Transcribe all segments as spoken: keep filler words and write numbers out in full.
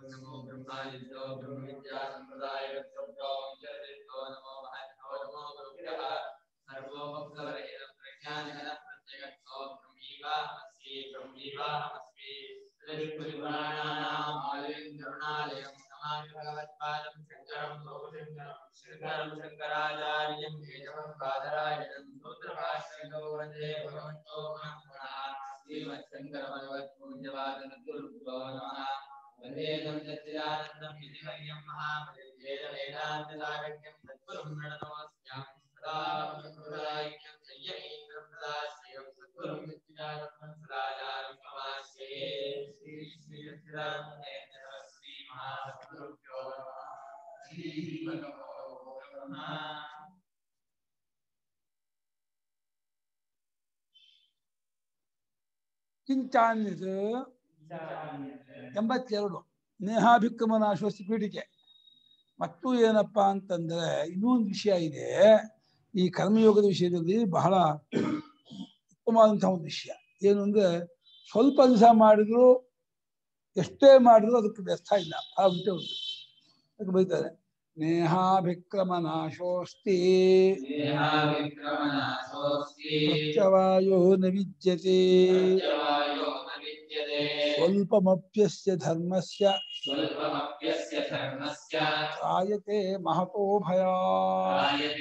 नमो ब्रह्मादित्यो ब्रह्मविद्या संप्रदायगतो नमो महतो नमो गुरुभ्यः सर्वोपप्लवरहितं प्रज्ञानघनः प्रत्यगतो ब्रह्मीवाहमस्मि ब्रह्मीवाहमस्मि तदुपरिपुराणानाम् आलयं करुणालयं नमामि भगवत्पादं शङ्करं लोकशङ्करं शङ्करं शङ्कराचार्यं केशवं बादरायणं सूत्रभाष्यं वन्दे भगवन्तो पुनः पुनः श्रीमच्छङ्करभगवत्पूज्यपादनगुरुभ्यो नमः वन्देदं सच्चिदानन्दं विधिमयं महामहिमवेदान्तसारथ्यं सद्गुरुं प्रणतोऽस्म्यहं सदा गुरुराज्ञं संयमीन्द्रं सदाश्रयं सद्गुरुं सच्चिदानन्दं सदाचारं समाश्रये श्री श्री सच्चिदानन्देन्द्र श्री महासद्गुरुभ्यो नमः श्री भगवतो नमः ಕಿಂಚಾನ್ಯದ ಎಂಬತ್ತೆರಡು ನೇಹಾಭಿಕ್ರಮನಾಶೋಸ್ತಿ ಪೀಠಿಕೆ. ಮತ್ತು ಏನಪ್ಪಾ ಅಂತಂದ್ರೆ ಇನ್ನೊಂದು ವಿಷಯ ಇದೆ. ಈ ಕರ್ಮಯೋಗದ ವಿಷಯದಲ್ಲಿ ಬಹಳ ಉತ್ತಮವಾದಂತಹ ಒಂದು ವಿಷಯ ಏನು ಅಂದ್ರೆ, ಸ್ವಲ್ಪ ದಿವಸ ಮಾಡಿದ್ರು ಎಷ್ಟೇ ಮಾಡಿದ್ರು ಅದಕ್ಕೆ ವ್ಯರ್ಥ ಇಲ್ಲ, ಆ ಉಂಟೆ ಉಂಟು. ಅದಕ್ಕೆ ಬೈತಾರೆ ನೇಹಾಭಿಕ್ರಮನಾಶೋಸ್ತಿ ಪ್ರತ್ಯವಾಯೋ ನ ವಿದ್ಯತೆ ಸ್ವಲ್ಪಮಪ್ಯಸ್ಯ ಧರ್ಮಸ್ಯ ತ್ರಾಯತೆ ಮಹತೋ ಭಯಾತ್.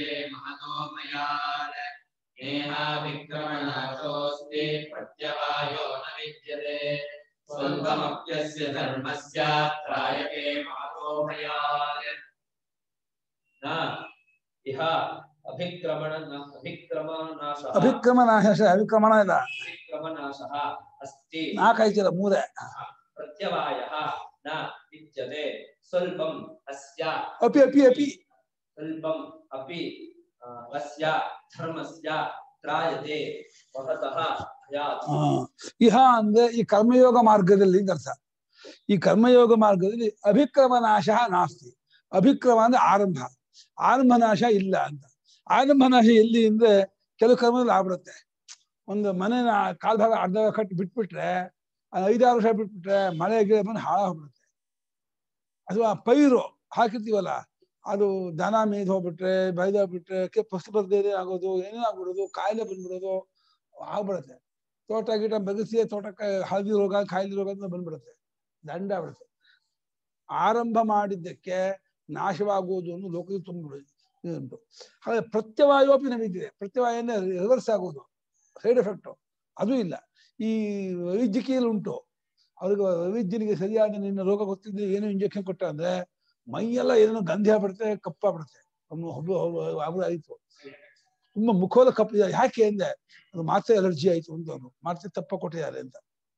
नेहाभिक्रमनाशोऽस्ति प्रत्यवायो न विद्यते स्वल्पमप्यस्य धर्मस्य त्रायते महतो भयात्. न इह अभिक्रमण अभिक्रमनाशः ಅಭಿಕ್ರಮನಾಶ ಅಭಿಕ್ರಮಣ ಇಲ್ಲ, अभिक्रमनाशः अस्ति ನಾಲ್ಕೈತಿಲ್ಲ ಮೂರೇ. प्रत्यवायः न विद्यते स्वल्पम् अस्य ಅಪಿ ಅಪಿ ಅಪಿ स्वल्पम् अपि अस्य धर्मस्य त्रायते महतः भयात्. ಇಹ ಅಂದ್ರೆ ಈ ಕರ್ಮಯೋಗ ಮಾರ್ಗದಲ್ಲಿ ಅಂತ ಅರ್ಥ. ಈ ಕರ್ಮಯೋಗ ಮಾರ್ಗದಲ್ಲಿ ಅಭಿಕ್ರಮನಾಶ ನಾಸ್ತಿ. ಅಭಿಕ್ರಮ ಅಂದ್ರೆ ಆರಂಭ, ಆರಂಭ ನಾಶ ಇಲ್ಲ ಅಂತ. ಆರಂಭ ನಾಶ ಎಲ್ಲಿ ಅಂದ್ರೆ ಕೆಲವು ಕರ್ಮದಲ್ಲಿ ಆಗ್ಬಿಡುತ್ತೆ. ಒಂದು ಮನೆನ ಕಾಲ್ಭಾಗ ಅರ್ಧ ಕಟ್ಟಿ ಬಿಟ್ಬಿಟ್ರೆ, ಐದಾರು ವರ್ಷ ಬಿಟ್ಬಿಟ್ರೆ ಮಳೆ ಗಿಡ ಬಂದು ಹಾಳಾಗ್ಬಿಡುತ್ತೆ. ಅಥವಾ ಪೈರು ಹಾಕಿರ್ತೀವಲ್ಲ, ಅದು ದನ ಮೇಯ್ದು ಹೋಗ್ಬಿಟ್ರೆ, ಬೈದೋಗ್ಬಿಟ್ರೆ, ಪಸ್ತು ಬರ್ದೇನೆ ಆಗೋದು, ಏನೇನು ಆಗ್ಬಿಡೋದು, ಕಾಯಿಲೆ ಬಂದ್ಬಿಡೋದು ಆಗ್ಬಿಡುತ್ತೆ. ತೋಟ ಗಿಡ ಬಗಸಿ ತೋಟಕ್ಕೆ ಹಳದಿ ರೋಗ ಕಾಯಿಲೆ ರೋಗ ಅಂತ ಬಂದ್ಬಿಡುತ್ತೆ, ದಂಡ ಆಗ್ಬಿಡುತ್ತೆ. ಆರಂಭ ಮಾಡಿದ್ದಕ್ಕೆ ನಾಶವಾಗುವುದು ಅನ್ನೋ ಲೋಕದಲ್ಲಿ ತುಂಬಿಬಿಡುತ್ತೆ ಉಂಟು. ಹಾಗೆ ಪ್ರತ್ಯವಾಯೋಪಿ ನಮಗಿದೆ. ಪ್ರತ್ಯವಾಯ ಅಂದ್ರೆ ರಿವರ್ಸ್ ಆಗೋದು, ಸೈಡ್ ಎಫೆಕ್ಟು ಅದು ಇಲ್ಲ. ಈ ವೈದ್ಯಕೀಯಲ್ಲಿ ಉಂಟು. ಅವ್ರಿಗೆ ವೈದ್ಯನಿಗೆ ಸರಿಯಾದ ನಿನ್ನ ರೋಗ ಗೊತ್ತಿದ್ದು ಏನೋ ಇಂಜೆಕ್ಷನ್ ಕೊಟ್ಟ ಅಂದ್ರೆ ಮೈಯೆಲ್ಲ ಏನೋ ಗಂಧಿ ಆಗ್ಬಿಡುತ್ತೆ, ಕಪ್ಪಾಗ್ಬಿಡುತ್ತೆ. ಒಬ್ಬ ಆಯ್ತು, ತುಂಬಾ ಮುಖದ ಕಪ್ಪಿದೆ. ಯಾಕೆ ಅಂದ್ರೆ ಅದು ಮಾತ್ರೆ ಅಲರ್ಜಿ ಆಯ್ತು ಅಂತ, ಅವರು ಮಾತ್ರೆ ತಪ್ಪ ಕೊಟ್ಟಿದ್ದಾರೆ ಅಂತ.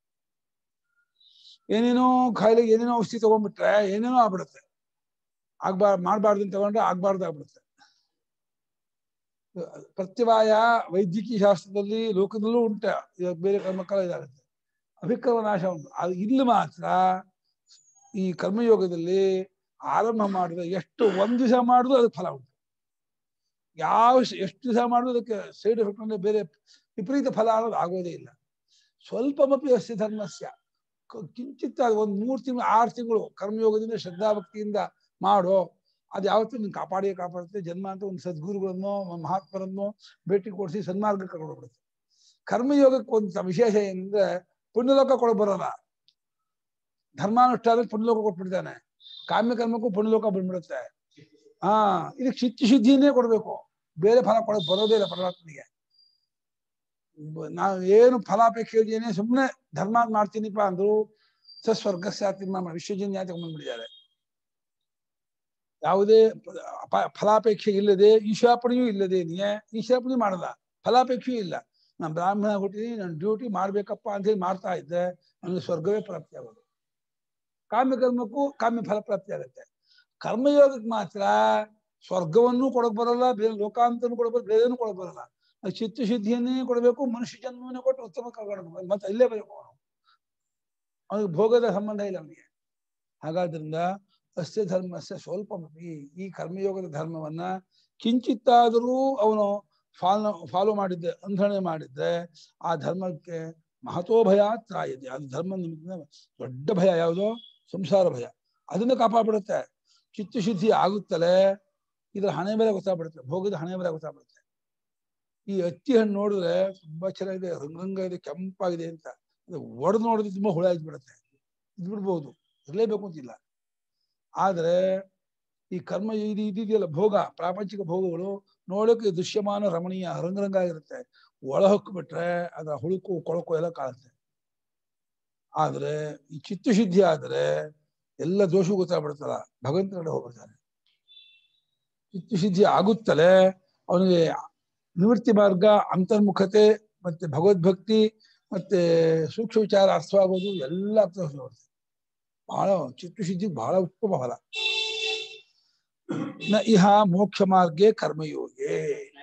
ಏನೇನೋ ಕಾಯಿಲೆಗೆ ಏನೇನೋ ಔಷಧಿ ತಗೊಂಡ್ಬಿಟ್ರೆ ಏನೇನೋ ಆಗ್ಬಿಡುತ್ತೆ. ಆಗ್ಬಾರ್ದು ಮಾಡಬಾರ್ದು ಅಂತ ತಗೊಂಡ್ರೆ ಆಗ್ಬಾರ್ದು ಆಗ್ಬಿಡುತ್ತೆ. ಪ್ರತ್ಯವಾಯ ವೈದ್ಯಕೀಯ ಶಾಸ್ತ್ರದಲ್ಲಿ ಲೋಕದಲ್ಲೂ ಉಂಟ, ಇವಾಗ ಬೇರೆ ಕರ್ಮಕಾಲ ಇದಾಗುತ್ತೆ. ಅಭಿಕ್ರಮ ನಾಶ ಉಂಟು. ಅದು ಇಲ್ಲಿ ಮಾತ್ರ ಈ ಕರ್ಮಯೋಗದಲ್ಲಿ ಆರಂಭ ಮಾಡಿದ್ರೆ ಎಷ್ಟು ಒಂದ್ ದಿವಸ ಮಾಡಿದ್ರು ಅದಕ್ಕೆ ಫಲ ಉಂಟು. ಯಾವ ಎಷ್ಟು ದಿವಸ ಮಾಡಿದ್ರು ಅದಕ್ಕೆ ಸೈಡ್ ಎಫೆಕ್ಟ್ ಅಂದ್ರೆ ಬೇರೆ ವಿಪರೀತ ಫಲ ಅನ್ನೋದು ಆಗೋದೇ ಇಲ್ಲ. ಸ್ವಲ್ಪ ಮಪಿ ಅಸ್ಯ ಧರ್ಮಸ್ಯ, ಕಿಂಚಿತ್ತ ಒಂದ್ ಮೂರು ತಿಂಗಳು ಆರು ತಿಂಗಳು ಕರ್ಮಯೋಗದಿಂದ ಶ್ರದ್ಧಾಭಕ್ತಿಯಿಂದ ಮಾಡೋ, ಅದು ಯಾವತ್ತೂ ನಿನ್ ಕಾಪಾಡಿಯೇ ಕಾಪಾಡುತ್ತೆ. ಜನ್ಮ ಅಂತ ಒಂದು ಸದ್ಗುರುಗಳನ್ನೋ ಮಹಾತ್ಮರನ್ನೋ ಭೇಟಿ ಕೊಡಿಸಿ ಸನ್ಮಾರ್ಗ ಕರ್ಕೊಂಡ್ಬಿಡುತ್ತೆ. ಕರ್ಮಯೋಗಕ್ಕೆ ಒಂದು ವಿಶೇಷ ಏನಂದ್ರೆ ಪುಣ್ಯಲೋಕ ಕೊಡಕ್ ಬರೋಲ್ಲ. ಧರ್ಮಾನುಷ್ಠಾನಕ್ಕೆ ಪುಣ್ಯಲೋಕ ಕೊಟ್ಬಿಡ್ತಾನೆ, ಕಾಮ್ಯ ಕರ್ಮಕ್ಕೂ ಪುಣ್ಯಲೋಕ ಬಂದ್ಬಿಡುತ್ತೆ. ಹಾ, ಇದಕ್ಕೆ ಚಿತ್ತ ಶುದ್ಧಿನೇ ಕೊಡ್ಬೇಕು, ಬೇರೆ ಫಲ ಕೊಡಕ್ ಬರೋದೇ ಇಲ್ಲ ಪರಮಾತ್ಮನಿಗೆ. ನಾವು ಏನು ಫಲಾಪೇಕ್ಷೆ ಯೋಜನೆ ಸುಮ್ಮನೆ ಧರ್ಮ ಮಾಡ್ತೀನಿಪ್ಪ ಅಂದ್ರು ಸ್ವರ್ಗ ಸಾತಿರ್ಮ ವಿಶ್ವಜನ್ಯ ತಗೊಂಡ್ಬಿಟ್ಟಿದ್ದಾರೆ. ಯಾವುದೇ ಫಲಾಪೇಕ್ಷೆ ಇಲ್ಲದೆ, ಈಶಾಪಣೆಯೂ ಇಲ್ಲದೆ, ಈಶಾಪಣೆ ಮಾಡಲ್ಲ, ಫಲಾಪೇಕ್ಷೆಯೂ ಇಲ್ಲ. ನಾನು ಬ್ರಾಹ್ಮಣ ಹುಟ್ಟಿದೀನಿ, ನಾನು ಡ್ಯೂಟಿ ಮಾಡ್ಬೇಕಪ್ಪ ಅಂತ ಹೇಳಿ ಮಾಡ್ತಾ ಇದ್ದೆ, ನನಗೆ ಸ್ವರ್ಗವೇ ಪ್ರಾಪ್ತಿ ಆಗೋದು. ಕಾಮ್ಯ ಕರ್ಮಕ್ಕೂ ಕಾಮ್ಯ ಫಲ ಪ್ರಾಪ್ತಿ ಆಗುತ್ತೆ. ಕರ್ಮಯೋಗಕ್ಕೆ ಮಾತ್ರ ಸ್ವರ್ಗವನ್ನೂ ಕೊಡಕ್ ಬರಲ್ಲ, ಬೇರೆ ಲೋಕಾಂತನೂ ಕೊಡಕ್ ಬರಲ್ಲ, ಬೇರೆನೂ ಕೊಡಕ್ ಬರಲ್ಲ. ಚಿತ್ತಶುದ್ಧಿಯನ್ನೇ ಕೊಡಬೇಕು, ಮನುಷ್ಯ ಜನ್ಮವನ್ನೇ ಕೊಟ್ಟು ಉತ್ತಮ ಕರ್ಕೊಂಡು ಮತ್ತೆ ಇಲ್ಲೇ ಬರಬೇಕು. ಅವನಿಗೆ ಭೋಗದ ಸಂಬಂಧ ಇಲ್ಲ ಅವನಿಗೆ. ಹಾಗಾದ್ರಿಂದ ಅಸ್ಯ ಧರ್ಮಸ್ಯ ಸ್ವಲ್ಪ ಈ ಕರ್ಮಯೋಗದ ಧರ್ಮವನ್ನ ಕಿಂಚಿತ್ತಾದರೂ ಅವನು ಫಾಲೋ ಫಾಲೋ ಮಾಡಿದ್ದೆ, ಅನುಸರಣೆ ಮಾಡಿದ್ರೆ ಆ ಧರ್ಮಕ್ಕೆ ಮಹತೋ ಭಯ ತ್ರಾಯತೆ. ಅದು ಧರ್ಮ ನಿಮಿತ್ತ ದೊಡ್ಡ ಭಯ ಯಾವುದೋ ಸಂಸಾರ ಭಯ, ಅದನ್ನು ಕಾಪಾಡ್ಬಿಡುತ್ತೆ. ಚಿತ್ತಶುದ್ಧಿ ಆಗುತ್ತಲೇ ಇದ್ರ ಹಣೆ ಮೇಲೆ ಗೊತ್ತಾಗ್ಬಿಡುತ್ತೆ, ಭೋಗದ ಹಣೆ ಮೇಲೆ ಗೊತ್ತಾಗ್ಬಿಡುತ್ತೆ. ಈ ಅತ್ತಿ ಹಣ್ಣು ನೋಡಿದ್ರೆ ತುಂಬಾ ಚೆನ್ನಾಗಿದೆ, ರಂಗಂಗ ಇದೆ, ಕೆಂಪಾಗಿದೆ ಅಂತ, ಒಡೆದು ನೋಡಿದ್ರೆ ತುಂಬಾ ಹುಳ ಇದ್ಬಿಡುತ್ತೆ, ಇದ್ಬಿಡ್ಬೋದು, ಇರಲೇಬೇಕು ಅಂತಿಲ್ಲ. ಆದ್ರೆ ಈ ಕರ್ಮ ಇದು ಇದೆಯಲ್ಲ ಭೋಗ, ಪ್ರಾಪಂಚಿಕ ಭೋಗಗಳು ನೋಡೋಕೆ ದೃಶ್ಯಮಾನ ರಮಣೀಯ ರಂಗರಂಗ ಆಗಿರುತ್ತೆ, ಒಳ ಹೊಕ್ಕು ಬಿಟ್ರೆ ಅದರ ಹುಳುಕು ಕೊಳಕು ಎಲ್ಲ ಕಾಣುತ್ತೆ. ಆದ್ರೆ ಈ ಚಿತ್ತಶುದ್ಧಿ ಆದ್ರೆ ಎಲ್ಲ ದೋಷವೂ ಗೊತ್ತಾಗ್ಬಿಡ್ತಲ್ಲ, ಭಗವಂತನ ಕಡೆ ಹೋಗ್ಬಿಡ್ತಾನೆ. ಚಿತ್ತಶುದ್ಧಿ ಆಗುತ್ತಲೇ ಅವನಿಗೆ ನಿವೃತ್ತಿ ಮಾರ್ಗ, ಅಂತರ್ಮುಖತೆ, ಮತ್ತೆ ಭಗವದ್ಭಕ್ತಿ, ಮತ್ತೆ ಸೂಕ್ಷ್ಮ ವಿಚಾರ ಅರ್ಥವಾಗೋದು ಎಲ್ಲ ಅರ್ಥ ಬರುತ್ತೆ. ಬಹಳ ಚಿತ್ತಶುದ್ಧಿ ಬಹಳ ಉತ್ತಮ ಫಲ. ನ ಇಹ ಮೋಕ್ಷ ಮಾರ್ಗೇ ಕರ್ಮಯೋಗೇ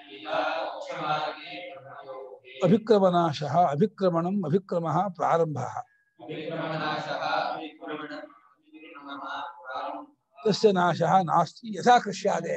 ಅಭಿಕ್ರಮನಾಶ ಅಭಿಕ್ರಮಣಂ ಅಭಿಕ್ರಮ ಪ್ರಾರಂಭ ತಸ್ಯ ನಾಶಃ ನಾಸ್ತಿ ಯಥಾ ಕೃಷ್ಯಾದೆ.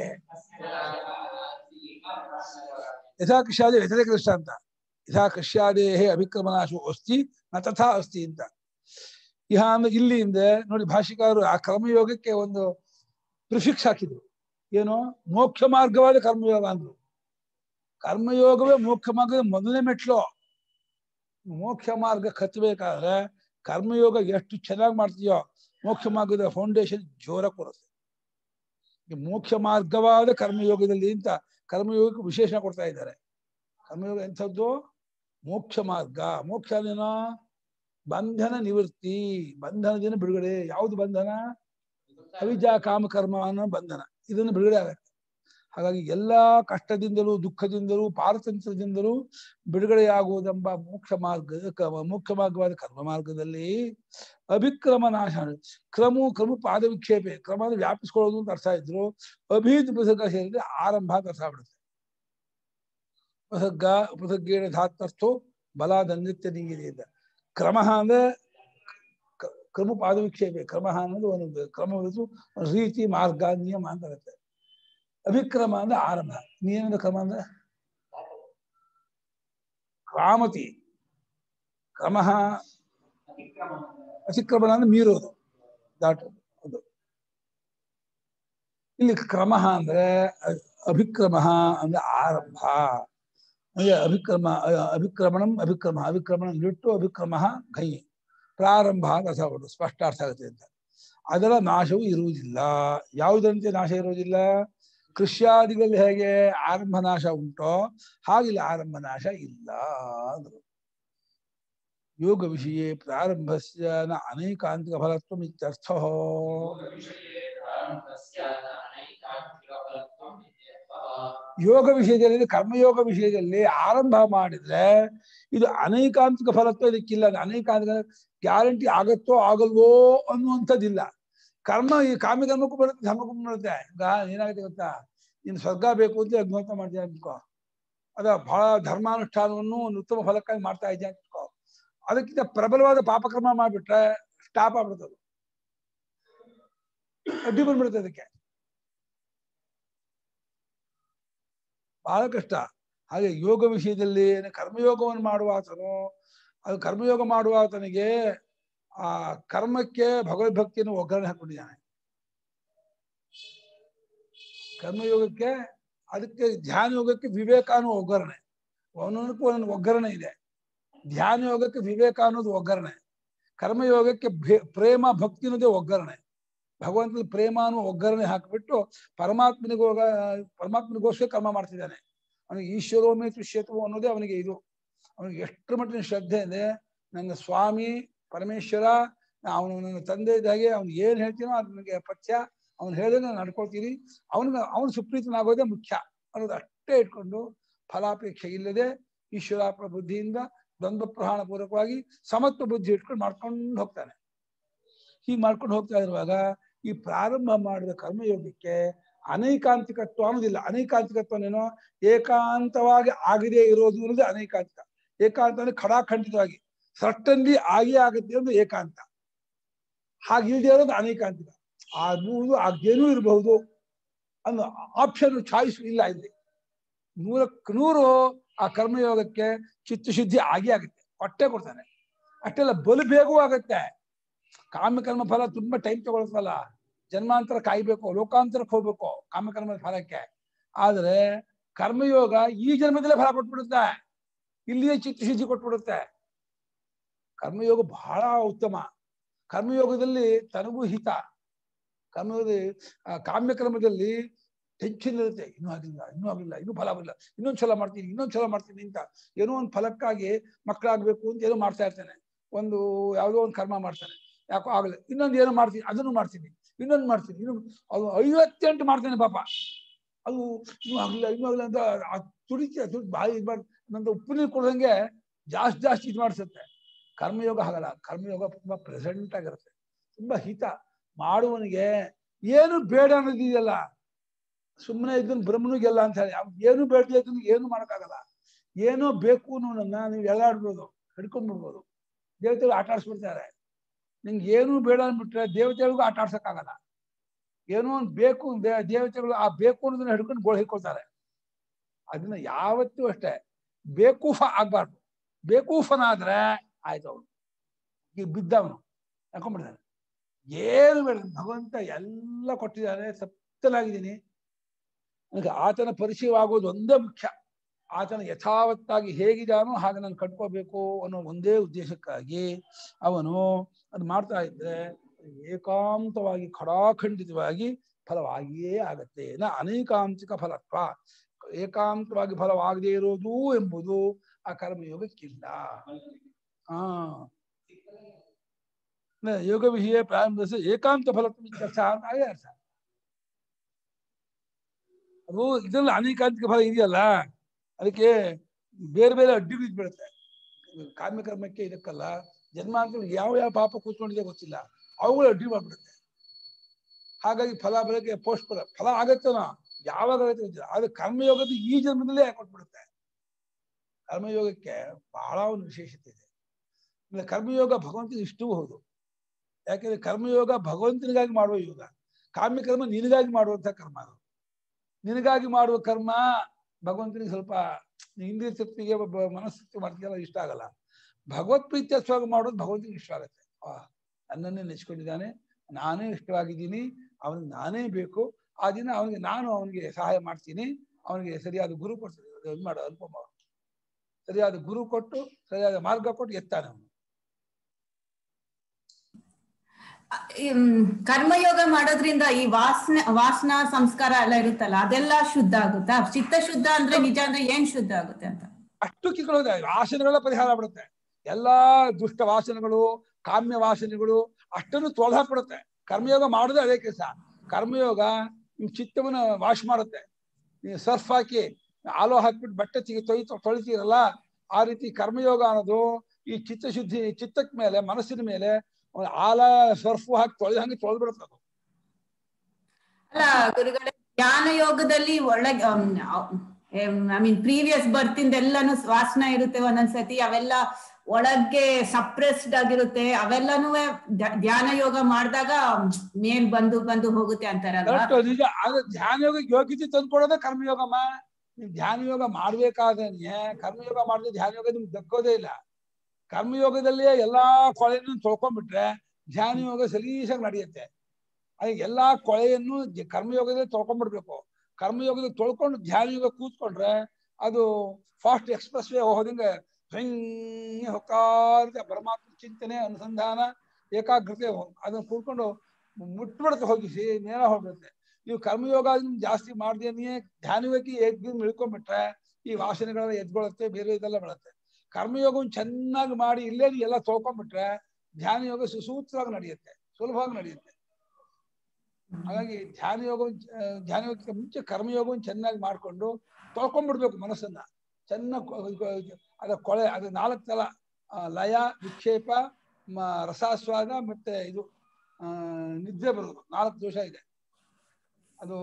ಯಥಾ ಕೃಷ್ಯಾದೆ ವ್ಯತಿರೇಕ ದೃಷ್ಟಾಂತ. ಯಥಾ ಕೃಷ್ಯಾದೇ ಅಭಿಕ್ರಮನಾಶೋ ಅಸ್ತಿ ನ ತಥಾ ಅಸ್ತಿ ಅಂತ. ಇಹ ಅಂದ್ರೆ ಇಲ್ಲಿಂದ ನೋಡಿ, ಭಾಷಿಕಾರರು ಆ ಕರ್ಮಯೋಗಕ್ಕೆ ಒಂದು ಪ್ರಿಫಿಕ್ಸ್ ಹಾಕಿದ್ರು. ಏನು? ಮೋಕ್ಷ ಮಾರ್ಗವಾದ ಕರ್ಮಯೋಗ ಅಂದ್ರು. ಕರ್ಮಯೋಗವೇ ಮೋಕ್ಷ ಮಾರ್ಗದ ಮೊದಲನೇ ಮೆಟ್ಲು. ಮೋಕ್ಷ ಮಾರ್ಗ ಕತ್ತಬೇಕಾದ್ರೆ ಕರ್ಮಯೋಗ ಎಷ್ಟು ಚೆನ್ನಾಗಿ ಮಾಡ್ತೀಯೋ ಮೋಕ್ಷ ಮಾರ್ಗದ ಫೌಂಡೇಶನ್ ಜೋರಾಗಿ ಕೊಡುತ್ತೆ. ಮೋಕ್ಷ ಮಾರ್ಗವಾದ ಕರ್ಮಯೋಗದಲ್ಲಿ ಅಂತ ಕರ್ಮಯೋಗಕ್ಕೆ ವಿಶೇಷಣ ಕೊಡ್ತಾ ಇದ್ದಾರೆ. ಕರ್ಮಯೋಗ ಎಂಥದ್ದು? ಮೋಕ್ಷ ಮಾರ್ಗ. ಮೋಕ್ಷ ಅಂದ್ರೇನೋ ಬಂಧನ ನಿವೃತ್ತಿ, ಬಂಧನದಿಂದ ಬಿಡುಗಡೆ. ಯಾವುದು ಬಂಧನ? ಅವಿದ್ಯಾ ಕಾಮ ಕರ್ಮ ಅನ್ನೋ ಬಂಧನ, ಇದನ್ನು ಬಿಡುಗಡೆ ಆಗತ್ತೆ. ಹಾಗಾಗಿ ಎಲ್ಲಾ ಕಷ್ಟದಿಂದಲೂ ದುಃಖದಿಂದಲೂ ಪಾರತಂತ್ರದಿಂದಲೂ ಬಿಡುಗಡೆಯಾಗುವುದೆಂಬ ಮೋಕ್ಷ ಮಾರ್ಗ, ಮೋಕ್ಷ ಮಾರ್ಗವಾದ ಕರ್ಮ ಮಾರ್ಗದಲ್ಲಿ ಅಭಿಕ್ರಮ ನಾಶ, ಕ್ರಮು ಕ್ರಮ ಪಾದ ವಿಕ್ಷೇಪೆ, ಕ್ರಮ ಅಂದ್ರೆ ವ್ಯಾಪಿಸ್ಕೊಳ್ಳೋದು ಅಂತ ಅರ್ಥ ಇದ್ರು. ಅಭೀತ್ ಉಪಸರ್ಗ ಸೇರಿದ್ರೆ ಆರಂಭ ಅಂತ ಅರ್ಥ ಬಿಡುತ್ತೆ. ಉಪಸರ್ಗ ಉಪಸರ್ಗೇಣ ಧಾತಸ್ಥೋ ಬಲಾದಂತ್ಯ ನೀಗಿದೆ ಅಂತ. ಕ್ರಮ ಅಂದ್ರೆ ಕ್ರಮ ಪಾದ ವಿಕ್ಷೇಪೆ, ಕ್ರಮ ಅನ್ನೋದು ಒಂದು ಕ್ರಮ, ಒಂದು ರೀತಿ, ಮಾರ್ಗ, ನಿಯಮ ಅಂತ ಇರುತ್ತೆ. ಅಭಿಕ್ರಮ ಅಂದ್ರೆ ಆರಂಭ. ನಿಯಮದ ಕ್ರಮ ಅಂದ್ರೆ ಕ್ರಾಮತಿ. ಕ್ರಮ ಅತಿಕ್ರಮಣ ಅಂದ್ರೆ ಮೀರೋದು, ದಾಟೋದು. ಅದು ಇಲ್ಲಿ ಕ್ರಮ ಅಂದ್ರೆ ಅಭಿಕ್ರಮ ಅಂದ್ರೆ ಆರಂಭ. ಅಂದ್ರೆ ಅಭಿಕ್ರಮ ಅಭಿಕ್ರಮಣಂ ಅಭಿಕ್ರಮ ಅಭಿಕ್ರಮಣ ನಿಟ್ಟು ಅಭಿಕ್ರಮ ಕೈ ಪ್ರಾರಂಭ ಅಂತ ಅರ್ಥ ಆಗೋದು, ಸ್ಪಷ್ಟ ಅರ್ಥ ಆಗುತ್ತೆ ಅಂತ. ಅದರ ನಾಶವು ಇರುವುದಿಲ್ಲ. ಯಾವುದಂತೆ ನಾಶ ಇರುವುದಿಲ್ಲ? ಕೃಷ್ಯಾದಿಗಳಲ್ಲಿ ಹೇಗೆ ಆರಂಭ ನಾಶ ಉಂಟೋ ಹಾಗಿಲ್ಲ, ಆರಂಭ ನಾಶ ಇಲ್ಲ ಅಂದ್ರು. ಯೋಗ ವಿಷಯ ಪ್ರಾರಂಭಸ್ಯ ನ ಅನೇಕಾಂತಿಕ ಫಲತ್ವ ಇತ್ಯರ್ಥ. ಯೋಗ ವಿಷಯದಲ್ಲಿ, ಕರ್ಮಯೋಗ ವಿಷಯದಲ್ಲಿ ಆರಂಭ ಮಾಡಿದ್ರೆ ಇದು ಅನೇಕಾಂತಿಕ ಫಲತ್ವ ಇದಕ್ಕಿಲ್ಲ. ಅನೇಕಾಂತಿಕ ಗ್ಯಾರಂಟಿ ಆಗತ್ತೋ ಆಗಲ್ವೋ ಅನ್ನುವಂಥದ್ದಿಲ್ಲ. ಕರ್ಮ ಈ ಕಾಮಿಕರ್ಮಕ್ಕೂ ಬರುತ್ತೆ, ಧರ್ಮಕ್ಕೂ ಬರುತ್ತೆ. ಈಗ ಏನಾಗುತ್ತೆ ಗೊತ್ತಾ, ನೀನು ಸ್ವರ್ಗ ಬೇಕು ಅಂತ ಅಗ್ನಿಹೋತ್ರ ಮಾಡ್ತೀಯ ಅನ್ಕೋ, ಅದ ಬಹಳ ಧರ್ಮಾನುಷ್ಠಾನವನ್ನು ಒಂದು ಉತ್ತಮ ಫಲಕ್ಕಾಗಿ ಮಾಡ್ತಾ ಇದ್ಯಾ ಅನ್ಕೋ, ಅದಕ್ಕಿಂತ ಪ್ರಬಲವಾದ ಪಾಪಕರ್ಮ ಮಾಡಿಬಿಟ್ರೆ ಸ್ಟಾಪ್ ಆಗ್ಬಿಡ್ತದೆ, ಅಡ್ಡಿ ಬಂದ್ಬಿಡುತ್ತೆ. ಅದಕ್ಕೆ ಬಹಳ ಕಷ್ಟ. ಹಾಗೆ ಯೋಗ ವಿಷಯದಲ್ಲಿ ಕರ್ಮಯೋಗವನ್ನು ಮಾಡುವ ಆತನು, ಅದು ಕರ್ಮಯೋಗ ಮಾಡುವ ಆತನಿಗೆ ಆ ಕರ್ಮಕ್ಕೆ ಭಗವದ್ಭಕ್ತಿಯನ್ನು ಒಗ್ಗರಣೆ ಹಾಕೊಂಡಿದ್ದಾನೆ. ಕರ್ಮಯೋಗಕ್ಕೆ, ಅದಕ್ಕೆ ಧ್ಯಾನ ಯೋಗಕ್ಕೆ ವಿವೇಕ ಅನ್ನೋ ಒಗ್ಗರಣೆ, ಒಂದೊಂದಕ್ಕೂ ಒಂದೊಂದು ಒಗ್ಗರಣೆ ಇದೆ. ಧ್ಯಾನ ಯೋಗಕ್ಕೆ ವಿವೇಕ ಅನ್ನೋದು ಒಗ್ಗರಣೆ, ಕರ್ಮಯೋಗಕ್ಕೆ ಪ್ರೇಮ ಭಕ್ತಿ ಅನ್ನೋದೇ ಒಗ್ಗರಣೆ. ಭಗವಂತನ ಪ್ರೇಮ ಅನ್ನೋ ಒಗ್ಗರಣೆ ಹಾಕಿಬಿಟ್ಟು ಪರಮಾತ್ಮನಿಗೋಗ ಪರಮಾತ್ಮನಿಗೋಸ್ಕರ ಕರ್ಮ ಮಾಡ್ತಿದ್ದಾನೆ. ಅವನಿಗೆ ಈಶ್ವರೋಮೇ ತುಷ್ಯತ್ವ ಅನ್ನೋದೇ ಅವನಿಗೆ ಇದು. ಅವನಿಗೆ ಎಷ್ಟು ಮಟ್ಟಿನ ಶ್ರದ್ಧೆ ಇದೆ, ನನ್ನ ಸ್ವಾಮಿ ಪರಮೇಶ್ವರ, ಅವನು ನನ್ನ ತಂದೆ ಇದ್ದಾಗೆ, ಅವ್ನು ಏನ್ ಹೇಳ್ತೀನೋ ಅದು ನನಗೆ ಪಥ್ಯ, ಅವ್ನು ಹೇಳಿದ್ರೆ ನಾನು ನಡ್ಕೊಳ್ತೀನಿ, ಅವನಿಗೆ ಅವನು ಸುಪ್ರೀತನಾಗೋದೇ ಮುಖ್ಯ ಅನ್ನೋದು ಅಷ್ಟೇ ಇಟ್ಕೊಂಡು ಫಲಾಪೇಕ್ಷೆ ಇಲ್ಲದೆ ಈಶ್ವರಾತ್ಮ ಬುದ್ಧಿಯಿಂದ ದ್ವಂದ್ವ ಪ್ರಹಾಣ ಪೂರ್ವಕವಾಗಿ ಸಮತ್ವ ಬುದ್ಧಿ ಇಟ್ಕೊಂಡು ಮಾಡ್ಕೊಂಡು ಹೋಗ್ತಾನೆ. ಹೀಗೆ ಮಾಡ್ಕೊಂಡು ಹೋಗ್ತಾ ಇರುವಾಗ ಈ ಪ್ರಾರಂಭ ಮಾಡಿದ ಕರ್ಮಯೋಗಕ್ಕೆ ಅನೈಕಾಂತಿಕತ್ವ ಅನ್ನೋದಿಲ್ಲ. ಅನೈಕಾಂತಿಕತ್ವನೇನೋ ಏಕಾಂತವಾಗಿ ಆಗದೇ ಇರೋದು ಅನ್ನೋದು ಅನೈಕಾಂತಿಕ. ಏಕಾಂತ ಅಂದ್ರೆ ಖಡಾಖಂಡಿತವಾಗಿ ಸಟ್ಟಂದಿ ಆಗೇ ಆಗುತ್ತೆ ಅಂದ್ರೆ ಏಕಾಂತ. ಹಾಗಿಲ್ದೇ ಇರೋದು ಅನೈಕಾಂತಿಕ. ಆಗ್ಬಹುದು ಆಗೇನೂ ಇರಬಹುದು ಅನ್ನೋ ಆಪ್ಷನ್, ಚಾಯ್ಸ್ ಇಲ್ಲ ಇಲ್ಲಿ. ನೂರಕ್ಕೆ ನೂರು ಆ ಕರ್ಮಯೋಗಕ್ಕೆ ಚಿತ್ತಶುದ್ಧಿ ಆಗೇ ಆಗುತ್ತೆ, ಹೊಟ್ಟೆ ಕೊಡ್ತಾನೆ. ಅಷ್ಟೆಲ್ಲ ಬಲು ಬೇಗವೂ ಆಗುತ್ತೆ. ಕಾಮ್ಯಕರ್ಮ ಫಲ ತುಂಬಾ ಟೈಮ್ ತಗೊಳ್ತಲ್ಲ, ಜನ್ಮಾಂತರ ಕಾಯ್ಬೇಕು, ಲೋಕಾಂತರಕ್ಕೆ ಹೋಗ್ಬೇಕು ಕಾಮ್ಯಕರ್ಮದ ಫಲಕ್ಕೆ. ಆದ್ರೆ ಕರ್ಮಯೋಗ ಈ ಜನ್ಮದಲ್ಲೇ ಫಲ ಕೊಟ್ಬಿಡುತ್ತೆ, ಇಲ್ಲಿಯೇ ಚಿತ್ತಶುದ್ಧಿ ಕೊಟ್ಬಿಡುತ್ತೆ. ಕರ್ಮಯೋಗ ಬಹಳ ಉತ್ತಮ. ಕರ್ಮಯೋಗದಲ್ಲಿ ತನಗೂ ಹಿತ. ಕರ್ಮಯೋಗದಲ್ಲಿ ಕಾಮ್ಯಕರ್ಮದಲ್ಲಿ ಟೆನ್ಷನ್ ಇರುತ್ತೆ, ಇನ್ನೂ ಆಗಿಲ್ಲ ಇನ್ನೂ ಆಗಿಲ್ಲ ಇನ್ನೂ ಫಲ ಆಗಿಲ್ಲ, ಇನ್ನೊಂದು ಸಲ ಮಾಡ್ತೀನಿ ಇನ್ನೊಂದು ಸಲ ಮಾಡ್ತೀನಿ ಅಂತ. ಏನೋ ಒಂದು ಫಲಕ್ಕಾಗಿ ಮಕ್ಕಳಾಗ್ಬೇಕು ಅಂತ ಏನೋ ಮಾಡ್ತಾ ಇರ್ತಾನೆ, ಒಂದು ಯಾವುದೋ ಒಂದು ಕರ್ಮ ಮಾಡ್ತಾನೆ, ಯಾಕೋ ಆಗಲ್ಲ, ಇನ್ನೊಂದು ಏನೋ ಮಾಡ್ತೀನಿ ಅದನ್ನು ಮಾಡ್ತೀನಿ, ಇನ್ನೊಂದು ಮಾಡ್ತೀನಿ, ಇನ್ನು ಅದು ಐವತ್ತೆಂಟು ಮಾಡ್ತೇನೆ ಪಾಪ, ಅದು ಇನ್ನೂ ಆಗಲಿಲ್ಲ ಇನ್ನೂ ಆಗಲ್ಲ ಅಂತ ತುಡಿತಿ ತುಡಿ ಬಾಯಿ ಇದು ಮಾಡಿ ನಂದು ಉಪ್ಪು ನೀರು ಕೊಡೋದಂಗೆ ಜಾಸ್ತಿ ಜಾಸ್ತಿ ಇದು ಮಾಡಿಸುತ್ತೆ. ಕರ್ಮಯೋಗ ಹಾಗಲ್ಲ, ಕರ್ಮಯೋಗ ತುಂಬಾ ಪ್ರೆಸೆಂಟ್ ಆಗಿರುತ್ತೆ, ತುಂಬಾ ಹಿತ. ಮಾಡುವನಿಗೆ ಏನು ಬೇಡ ಅನ್ನೋದಿದೆಯಲ್ಲ, ಸುಮ್ಮನೆ ಇದನ್ನು ಬ್ರಹ್ಮನಿಗೆಲ್ಲ ಅಂತ ಹೇಳಿ ಏನು ಬೇಡದೆ ಇದನ್ನು ಏನು ಮಾಡೋಕ್ಕಾಗಲ್ಲ. ಏನೋ ಬೇಕು ಅನ್ನೋದನ್ನ ನೀವು ಎಳ್ಳಾಡ್ಬೋದು, ಹಿಡ್ಕೊಂಡ್ಬಿಡ್ಬೋದು. ದೇವತೆಗಳು ಆಟ ಆಡಿಸ್ಬಿಡ್ತಾರೆ. ನಿಮ್ಗೆ ಏನೂ ಬೇಡ ಅಂದ್ಬಿಟ್ರೆ ದೇವತೆಗಳಿಗೂ ಆಟ ಆಡ್ಸೋಕ್ಕಾಗಲ್ಲ. ಏನೋ ಒಂದು ಬೇಕು ದೇವತೆಗಳು ಆ ಬೇಕು ಅನ್ನೋದನ್ನ ಹಿಡ್ಕೊಂಡು ಗೋಳು ಹಿಡ್ಕೊಳ್ತಾರೆ. ಅದನ್ನ ಯಾವತ್ತೂ ಅಷ್ಟೇ ಬೇಕೂಫ ಆಗ್ಬಾರ್ದು. ಬೇಕೂಫನಾದ್ರೆ ಆಯ್ತು, ಅವನು ಈಗ ಬಿದ್ದವನು ಹಾಕೊಂಡ್ಬಿಡ್ತಾನೆ. ಏನು ಬೇಡ, ಭಗವಂತ ಎಲ್ಲ ಕೊಟ್ಟಿದ್ದಾನೆ, ಸಪ್ತನಾಗಿದ್ದೀನಿ, ನನಗೆ ಆತನ ಪರಿಚಯವಾಗೋದು ಒಂದೇ ಮುಖ್ಯ. ಆತನ ಯಥಾವತ್ತಾಗಿ ಹೇಗಿದ್ದಾನೋ ಹಾಗೆ ನಾನು ಕಟ್ಕೋಬೇಕು ಅನ್ನೋ ಒಂದೇ ಉದ್ದೇಶಕ್ಕಾಗಿ ಅವನು ಅದು ಮಾಡ್ತಾ ಇದ್ರೆ ಏಕಾಂತವಾಗಿ ಖಡಾಖಂಡಿತವಾಗಿ ಫಲವಾಗಿಯೇ ಆಗತ್ತೆ. ನ ಅನೇಕಾಂತಿಕ ಫಲತ್ವ, ಏಕಾಂತವಾಗಿ ಫಲವಾಗದೇ ಇರೋದು ಎಂಬುದು ಆ ಕರ್ಮಯೋಗಕ್ಕಿಲ್ಲ. ಆ ಯೋಗ ವಿಷಯ ಪ್ರಾರಂಭ ಏಕಾಂತ ಫಲತ್ವ ಅಂತ ಹಾಗೆ ಅರ್ಥ. ಅದು ಇದರಲ್ಲಿ ಅನೇಕಾಂತಿಕ ಫಲ ಇದೆಯಲ್ಲ, ಅದಕ್ಕೆ ಬೇರೆ ಬೇರೆ ಅಡ್ಡಿಗಳು ಬೀಳುತ್ತೆ. ಕಾಮ್ಯಕರ್ಮಕ್ಕೆ ಇದಕ್ಕಲ್ಲ, ಜನ್ಮಾಂತರ ಯಾವ ಯಾವ ಪಾಪ ಕೂತ್ಕೊಂಡಿದೆ ಗೊತ್ತಿಲ್ಲ, ಅವುಗಳು ಅಡ್ಡಿ ಮಾಡ್ಬಿಡುತ್ತೆ. ಹಾಗಾಗಿ ಫಲ ಬರೋಕ್ಕೆ ಪೋಸ್ಟ್ ಫಲ ಫಲ ಆಗತ್ತನೋ ಯಾವಾಗ ಆಗತ್ತೆ ಗೊತ್ತಿಲ್ಲ. ಆದ್ರೆ ಕರ್ಮಯೋಗದ ಈ ಜನ್ಮದಲ್ಲೇ ಕೊಟ್ಬಿಡುತ್ತೆ. ಕರ್ಮಯೋಗಕ್ಕೆ ಬಹಳ ಒಂದು ವಿಶೇಷತೆ ಇದೆ. ಅಂದ್ರೆ ಕರ್ಮಯೋಗ ಭಗವಂತನ ಇಷ್ಟವೂ ಹೌದು. ಯಾಕೆಂದ್ರೆ ಕರ್ಮಯೋಗ ಭಗವಂತನಿಗಾಗಿ ಮಾಡುವ ಯೋಗ, ಕಾಮ್ಯಕರ್ಮ ನಿನಗಾಗಿ ಮಾಡುವಂಥ ಕರ್ಮ. ಅದು ನಿನಗಾಗಿ ಮಾಡುವ ಕರ್ಮ ಭಗವಂತನಿಗೆ ಸ್ವಲ್ಪ ಇಂದ್ರಿಯ ತೃಪ್ತಿಗೆ ಮನಸ್ತೃಪ್ತಿ ಮಾಡ್ತೀಯಲ್ಲ, ಇಷ್ಟ ಆಗಲ್ಲ. ಭಗವತ್ ಪ್ರೀತ್ಯತ್ವಾಗಿ ಮಾಡೋದು ಭಗವಂತನಿಗೆ ಇಷ್ಟ ಆಗುತ್ತೆ. ಆ ನನ್ನನ್ನೇ ನೆಚ್ಕೊಂಡಿದ್ದಾನೆ, ನಾನೇ ಇಷ್ಟವಾಗಿದ್ದೀನಿ, ಅವನಿಗೆ ನಾನೇ ಬೇಕು, ಆ ದಿನ ಅವನಿಗೆ ನಾನು ಅವನಿಗೆ ಸಹಾಯ ಮಾಡ್ತೀನಿ, ಅವನಿಗೆ ಸರಿಯಾದ ಗುರು ಕೊಡ್ತೀನಿ. ಇದು ಮಾಡೋ ಅನುಪಮ ಸರಿಯಾದ ಗುರು ಕೊಟ್ಟು ಸರಿಯಾದ ಮಾರ್ಗ ಕೊಟ್ಟು ಎತ್ತಾನೆ ಅವನು. ಕರ್ಮಯೋಗ ಮಾಡೋದ್ರಿಂದ ಈ ವಾಸನೆ ವಾಸನಾ ಸಂಸ್ಕಾರ ಎಲ್ಲ ಇರುತ್ತಲ್ಲ, ಅದೆಲ್ಲ ಶುದ್ಧ ಆಗುತ್ತಾ? ಚಿತ್ತ ಶುದ್ಧ ಅಂದ್ರೆ ನಿಜ ಅಂದ್ರೆ ಏನ್ ಶುದ್ಧ ಆಗುತ್ತೆ ಅಂತ? ಅಷ್ಟು ಕಿತ್ಕೊಳ್ಳೋದೆ, ವಾಸನೆಗಳ ಪರಿಹಾರ ಆಗ್ಬಿಡುತ್ತೆ. ಎಲ್ಲಾ ದುಷ್ಟ ವಾಸನೆಗಳು, ಕಾಮ್ಯ ವಾಸನೆಗಳು ಅಷ್ಟನ್ನು ತೊಳೆದು ಹಾಕ್ಬಿಡುತ್ತೆ. ಕರ್ಮಯೋಗ ಮಾಡೋದೇ ಅದೇ ಕೆಲಸ. ಕರ್ಮಯೋಗ ನಿಮ್ ಚಿತ್ತವನ್ನ ವಾಶ್ ಮಾಡುತ್ತೆ. ನೀವು ಸರ್ಫ್ ಹಾಕಿ ಆಲೋ ಹಾಕ್ಬಿಟ್ಟು ಬಟ್ಟೆ ತೆಗಿ ತೊಯ್ ತೊಳಿತೀರಲ್ಲ, ಆ ರೀತಿ ಕರ್ಮಯೋಗ ಅನ್ನೋದು ಈ ಚಿತ್ತಶುದ್ಧಿ, ಚಿತ್ತದ ಮೇಲೆ ಮನಸ್ಸಿನ ಮೇಲೆ ಆಲ ಸರ್ಫು ಹಾಕಿ ತೊಳೆದ ಹಂಗೆ ತೊಳೆದ್ಬಿಡುತ್ತೆ ಅದು. ಅಲ್ಲ ಗುರುಗಳೇ, ಧ್ಯಾನ ಯೋಗದಲ್ಲಿ ಒಳಗೆ ಐ ಮೀನ್ ಪ್ರೀವಿಯಸ್ ಬರ್ತಿಂದ ಎಲ್ಲಾನು ವಾಸನ ಇರುತ್ತೆ ಒಂದೊಂದ್ಸತಿ, ಅವೆಲ್ಲ ಒಳಗೆ ಸಪ್ರೆಸ್ಡ್ ಆಗಿರುತ್ತೆ, ಅವೆಲ್ಲಾನು ಧ್ಯಾನ ಯೋಗ ಮಾಡಿದಾಗ ಮೇಲ್ ಬಂದು ಬಂದು ಹೋಗುತ್ತೆ ಅಂತಾರಲ್ವಾ? ನಿಜ. ಆದ್ರೆ ಧ್ಯಾನ ಯೋಗ ಯೋಗ್ಯತೆ ತಂದ್ಕೊಡೋದೇ ಕರ್ಮಯೋಗಮ್ಮ. ನೀವು ಧ್ಯಾನ ಯೋಗ ಮಾಡ್ಬೇಕಾದ್ರೆ ಕರ್ಮಯೋಗ ಮಾಡಿದ್ರೆ ಧ್ಯಾನ ಯೋಗ ನಿಮ್ಗೆ ದಕ್ಕೋದೇ ಇಲ್ಲ. ಕರ್ಮಯೋಗದಲ್ಲಿಯೇ ಎಲ್ಲಾ ಕೊಳೆಯನ್ನು ತೊಳ್ಕೊಂಡ್ಬಿಟ್ರೆ ಧ್ಯಾನ ಯೋಗ ಸಲೀಸಾಗಿ ನಡೆಯುತ್ತೆ. ಅದಕ್ಕೆ ಎಲ್ಲಾ ಕೊಳೆಯನ್ನು ಕರ್ಮಯೋಗದಲ್ಲಿ ತೊಳ್ಕೊಂಡ್ಬಿಡ್ಬೇಕು. ಕರ್ಮಯೋಗದಲ್ಲಿ ತೊಳ್ಕೊಂಡು ಧ್ಯಾನ ಯೋಗ ಕೂತ್ಕೊಂಡ್ರೆ ಅದು ಫಾಸ್ಟ್ ಎಕ್ಸ್ಪ್ರೆಸ್ ವೇ ಹೋದಂಗೆ ಹೆಂಗೆ ಹೋಗ್ತಾ ಇರುತ್ತೆ. ಪರಮಾತ್ಮ ಚಿಂತನೆ, ಅನುಸಂಧಾನ, ಏಕಾಗ್ರತೆ ಅದನ್ನ ಕೂತ್ಕೊಂಡು ಮುಟ್ಬಿಡುತ್ತೆ, ಹೋಗಿಸಿ ನೇರ ಹೋಗ್ಬಿಡುತ್ತೆ. ನೀವು ಕರ್ಮಯೋಗ ಜಾಸ್ತಿ ಮಾಡ್ದೇನೆ ಧ್ಯಾನ ಯೋಗಕ್ಕೆ ಎದ್ದು ಇಳ್ಕೊಂಡ್ಬಿಟ್ರೆ ಈ ವಾಸನೆಗಳೆಲ್ಲ ಎದ್ಗೊಳುತ್ತೆ, ಬೇರೆ ಇದೆಲ್ಲ ಬರುತ್ತೆ. ಕರ್ಮಯೋಗವನ್ನು ಚೆನ್ನಾಗಿ ಮಾಡಿ ಇಲ್ಲೇ ಎಲ್ಲ ತೊಳ್ಕೊಂಡ್ಬಿಟ್ರೆ ಧ್ಯಾನ ಯೋಗ ಸುಸೂತ್ರವಾಗಿ ನಡೆಯುತ್ತೆ, ಸುಲಭವಾಗಿ ನಡೆಯುತ್ತೆ. ಹಾಗಾಗಿ ಧ್ಯಾನ ಯೋಗ ಧ್ಯಾನ ಯೋಗಕ್ಕೆ ಮುಂಚೆ ಕರ್ಮಯೋಗವನ್ನು ಚೆನ್ನಾಗಿ ಮಾಡ್ಕೊಂಡು ತೊಳ್ಕೊಂಡ್ಬಿಡ್ಬೇಕು ಮನಸ್ಸನ್ನ. ಚೆನ್ನಾಗಿ ಅದ ಕೊಳೆ ಅದು ನಾಲ್ಕು ಸಲ ಲಯ, ವಿಕ್ಷೇಪ, ರಸಾಸ್ವಾದ ಮತ್ತೆ ಇದು ಆ ನಿದ್ದೆ ಬರೋದು, ನಾಲ್ಕು ದೋಷ ಇದೆ. ಅದು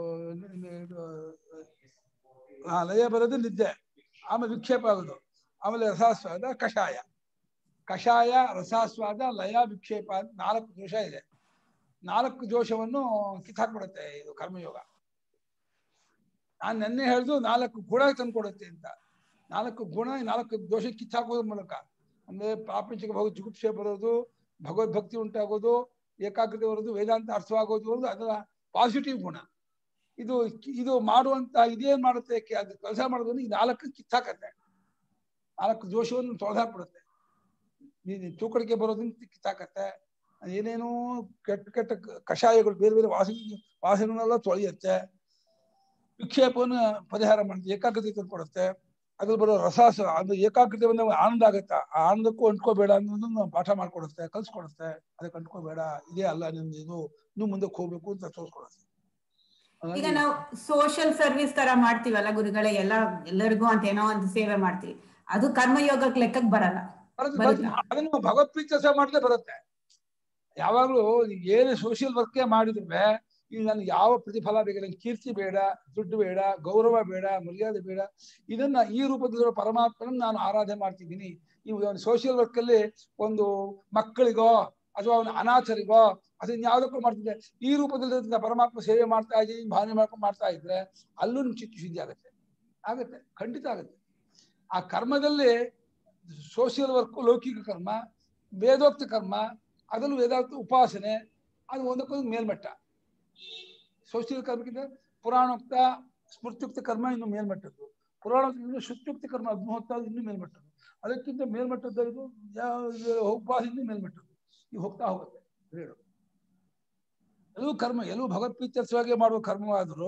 ಲಯ ಬರೋದು ನಿದ್ದೆ, ಆಮೇಲೆ ವಿಕ್ಷೇಪ ಆಗೋದು, ಆಮೇಲೆ ರಸಾಸ್ವಾದ, ಕಷಾಯ. ಕಷಾಯ, ರಸಾಸ್ವಾದ, ಲಯ, ವಿಕ್ಷೇಪ ಅಂತ ನಾಲ್ಕು ದೋಷ ಇದೆ. ನಾಲ್ಕು ದೋಷವನ್ನು ಕಿತ್ತಾಕ್ಬಿಡುತ್ತೆ ಇದು ಕರ್ಮಯೋಗ. ನಾನು ನೆನ್ನೆ ಹೇಳ್ದು ನಾಲ್ಕು ಗುಣ ತಂದ್ಕೊಡುತ್ತೆ ಅಂತ. ನಾಲ್ಕು ಗುಣ ನಾಲ್ಕು ದೋಷ ಕಿತ್ತಾಕೋದ್ರ ಮೂಲಕ ಅಂದ್ರೆ ಪ್ರಾಪಂಚಿಕ ಭಾವ ಜುಗುಪ್ಸೆ ಬರೋದು, ಭಗವದ್ಭಕ್ತಿ ಉಂಟಾಗೋದು, ಏಕಾಗ್ರತೆ ಬರೋದು, ವೇದಾಂತ ಅರ್ಥವಾಗೋದು ಬರೋದು ಅದರ ಪಾಸಿಟಿವ್ ಗುಣ. ಇದು ಇದು ಮಾಡುವಂತ ಇದೇನ್ ಮಾಡುತ್ತೆ, ಅದು ಕೆಲಸ ಮಾಡೋದನ್ನು ಈ ನಾಲ್ಕು ಕಿತ್ತಾಕತ್ತೆ, ನಾಲ್ಕು ದೋಷವನ್ನು ತೊಳೆದಾಕ್ಬಿಡುತ್ತೆ. ತೂಕಡಿಕೆ ಬರೋದನ್ನ ಕಿತ್ತಾಕತ್ತೆ, ಏನೇನೋ ಕೆಟ್ಟ ಕೆಟ್ಟ ಕಷಾಯಗಳು ಬೇರೆ ಬೇರೆ ವಾಸನೆ ವಾಸನೆಲ್ಲ ತೊಳೆಯುತ್ತೆ, ವಿಕ್ಷೇಪವನ್ನು ಪರಿಹಾರ ಮಾಡುತ್ತೆ, ಏಕಾಗ್ರತೆ ತಂದುಕೊಡುತ್ತೆ. ಅದ್ರಲ್ಲಿ ಬರೋ ರಸಾಸ ಅದು ಏಕಾಗ್ರತೆ ಬಂದಾಗ ಆನಂದ ಆಗುತ್ತೆ, ಆ ಆನಂದಕ್ಕೂ ಅಂಟ್ಕೋಬೇಡ ಅನ್ನೋದನ್ನ ಪಾಠ ಮಾಡ್ಕೊಡುತ್ತೆ, ಕಲ್ಸ್ಕೊಡುತ್ತೆ. ಅದಕ್ಕೆ ಅಂಟ್ಕೋಬೇಡ, ಇದೇ ಅಲ್ಲ ನಿಮ್ದು, ಇದು ನೀವು ಮುಂದಕ್ಕೆ ಹೋಗ್ಬೇಕು ಅಂತ ತೋರಿಸ್ಕೊಡುತ್ತೆ. ಈಗ ನಾವು ಸೋಷಿಯಲ್ ಸರ್ವಿಸ್ ತರ ಮಾಡ್ತೀವಲ್ಲ ಗುರುಗಳೇ, ಎಲ್ಲ ಎಲ್ಲರಿಗೂ ಅಂತ ಏನೋ ಒಂದು ಸೇವೆ ಮಾಡ್ತೀವಿ, ಅದು ಕರ್ಮಯೋಗಕ್ಕೆ ಲೆಕ್ಕಕ್ಕೆ ಬರಲ್ಲ. ಅದನ್ನು ಭಗವತ್ಪ್ರೀತಿ ಸಹ ಮಾಡಲೇ ಬರುತ್ತೆ. ಯಾವಾಗ್ಲೂ ಏನು ಸೋಷಿಯಲ್ ವರ್ಕೇ ಮಾಡಿದ್ರೆ ಈಗ ನನ್ಗೆ ಯಾವ ಪ್ರತಿಫಲ ಬೇಕು, ನಂಗೆ ಕೀರ್ತಿ ಬೇಡ, ದುಡ್ಡು ಬೇಡ, ಗೌರವ ಬೇಡ, ಮರ್ಯಾದೆ ಬೇಡ, ಇದನ್ನ ಈ ರೂಪದಲ್ಲಿರೋ ಪರಮಾತ್ಮನ ನಾನು ಆರಾಧನೆ ಮಾಡ್ತಿದ್ದೀನಿ. ಈ ಸೋಷಿಯಲ್ ವರ್ಕ್ ಅಲ್ಲಿ ಒಂದು ಮಕ್ಕಳಿಗೋ ಅಥವಾ ಒಂದು ಅನಾಥರಿಗೋ ಅದನ್ನ ಯಾವ್ದಕ್ಕೂ ಮಾಡ್ತಿದ್ದೆ, ಈ ರೂಪದಲ್ಲಿ ಪರಮಾತ್ಮ ಸೇವೆ ಮಾಡ್ತಾ ಇದ್ದೀನಿ ಭಾವನೆ ಮಾಡ್ಕೊಂಡು ಮಾಡ್ತಾ ಇದ್ರೆ ಅಲ್ಲೂ ನಿಮ್ ಚಿತ್ತ ಶುದ್ಧಿ ಆಗುತ್ತೆ. ಆಗುತ್ತೆ, ಖಂಡಿತ ಆಗುತ್ತೆ. ಆ ಕರ್ಮದಲ್ಲಿ ಸೋಷಿಯಲ್ ವರ್ಕ್ ಲೌಕಿಕ ಕರ್ಮ, ವೇದೋಕ್ತ ಕರ್ಮ, ಅದರಲ್ಲೂ ವೇದಾಂತ ಉಪಾಸನೆ, ಅದು ಒಂದಕ್ಕೊಂದು ಮೇಲ್ಮಟ್ಟ. ಸೋಷಿಯಲ್ ಕರ್ಮಕ್ಕಿಂತ ಪುರಾಣೋಕ್ತ ಸ್ಮೃತ್ಯುಕ್ತ ಕರ್ಮ ಇನ್ನು ಮೇಲ್ಮಟ್ಟದ್ದು, ಪುರಾಣೋಕ್ತ ಶ್ರುತ್ಯುಕ್ತ ಕರ್ಮ ಅಗ್ನಿಹೋತ್ರ ಇನ್ನೂ ಮೇಲ್ಮಟ್ಟದ್ದು, ಅದಕ್ಕಿಂತ ಮೇಲ್ಮಟ್ಟದ್ದು ಇದು ಉಪವಾಸ ಇನ್ನೂ ಮೇಲ್ಮಟ್ಟದ್ದು. ಈಗ ಹೋಗ್ತಾ ಹೋಗುತ್ತೆ ಹೇಳು. ಎಲ್ಲೂ ಕರ್ಮ, ಎಲ್ಲೂ ಭಗವತ್ಪ್ರೀತ್ಯರ್ಥವಾಗಿ ಮಾಡುವ ಕರ್ಮವಾದರೂ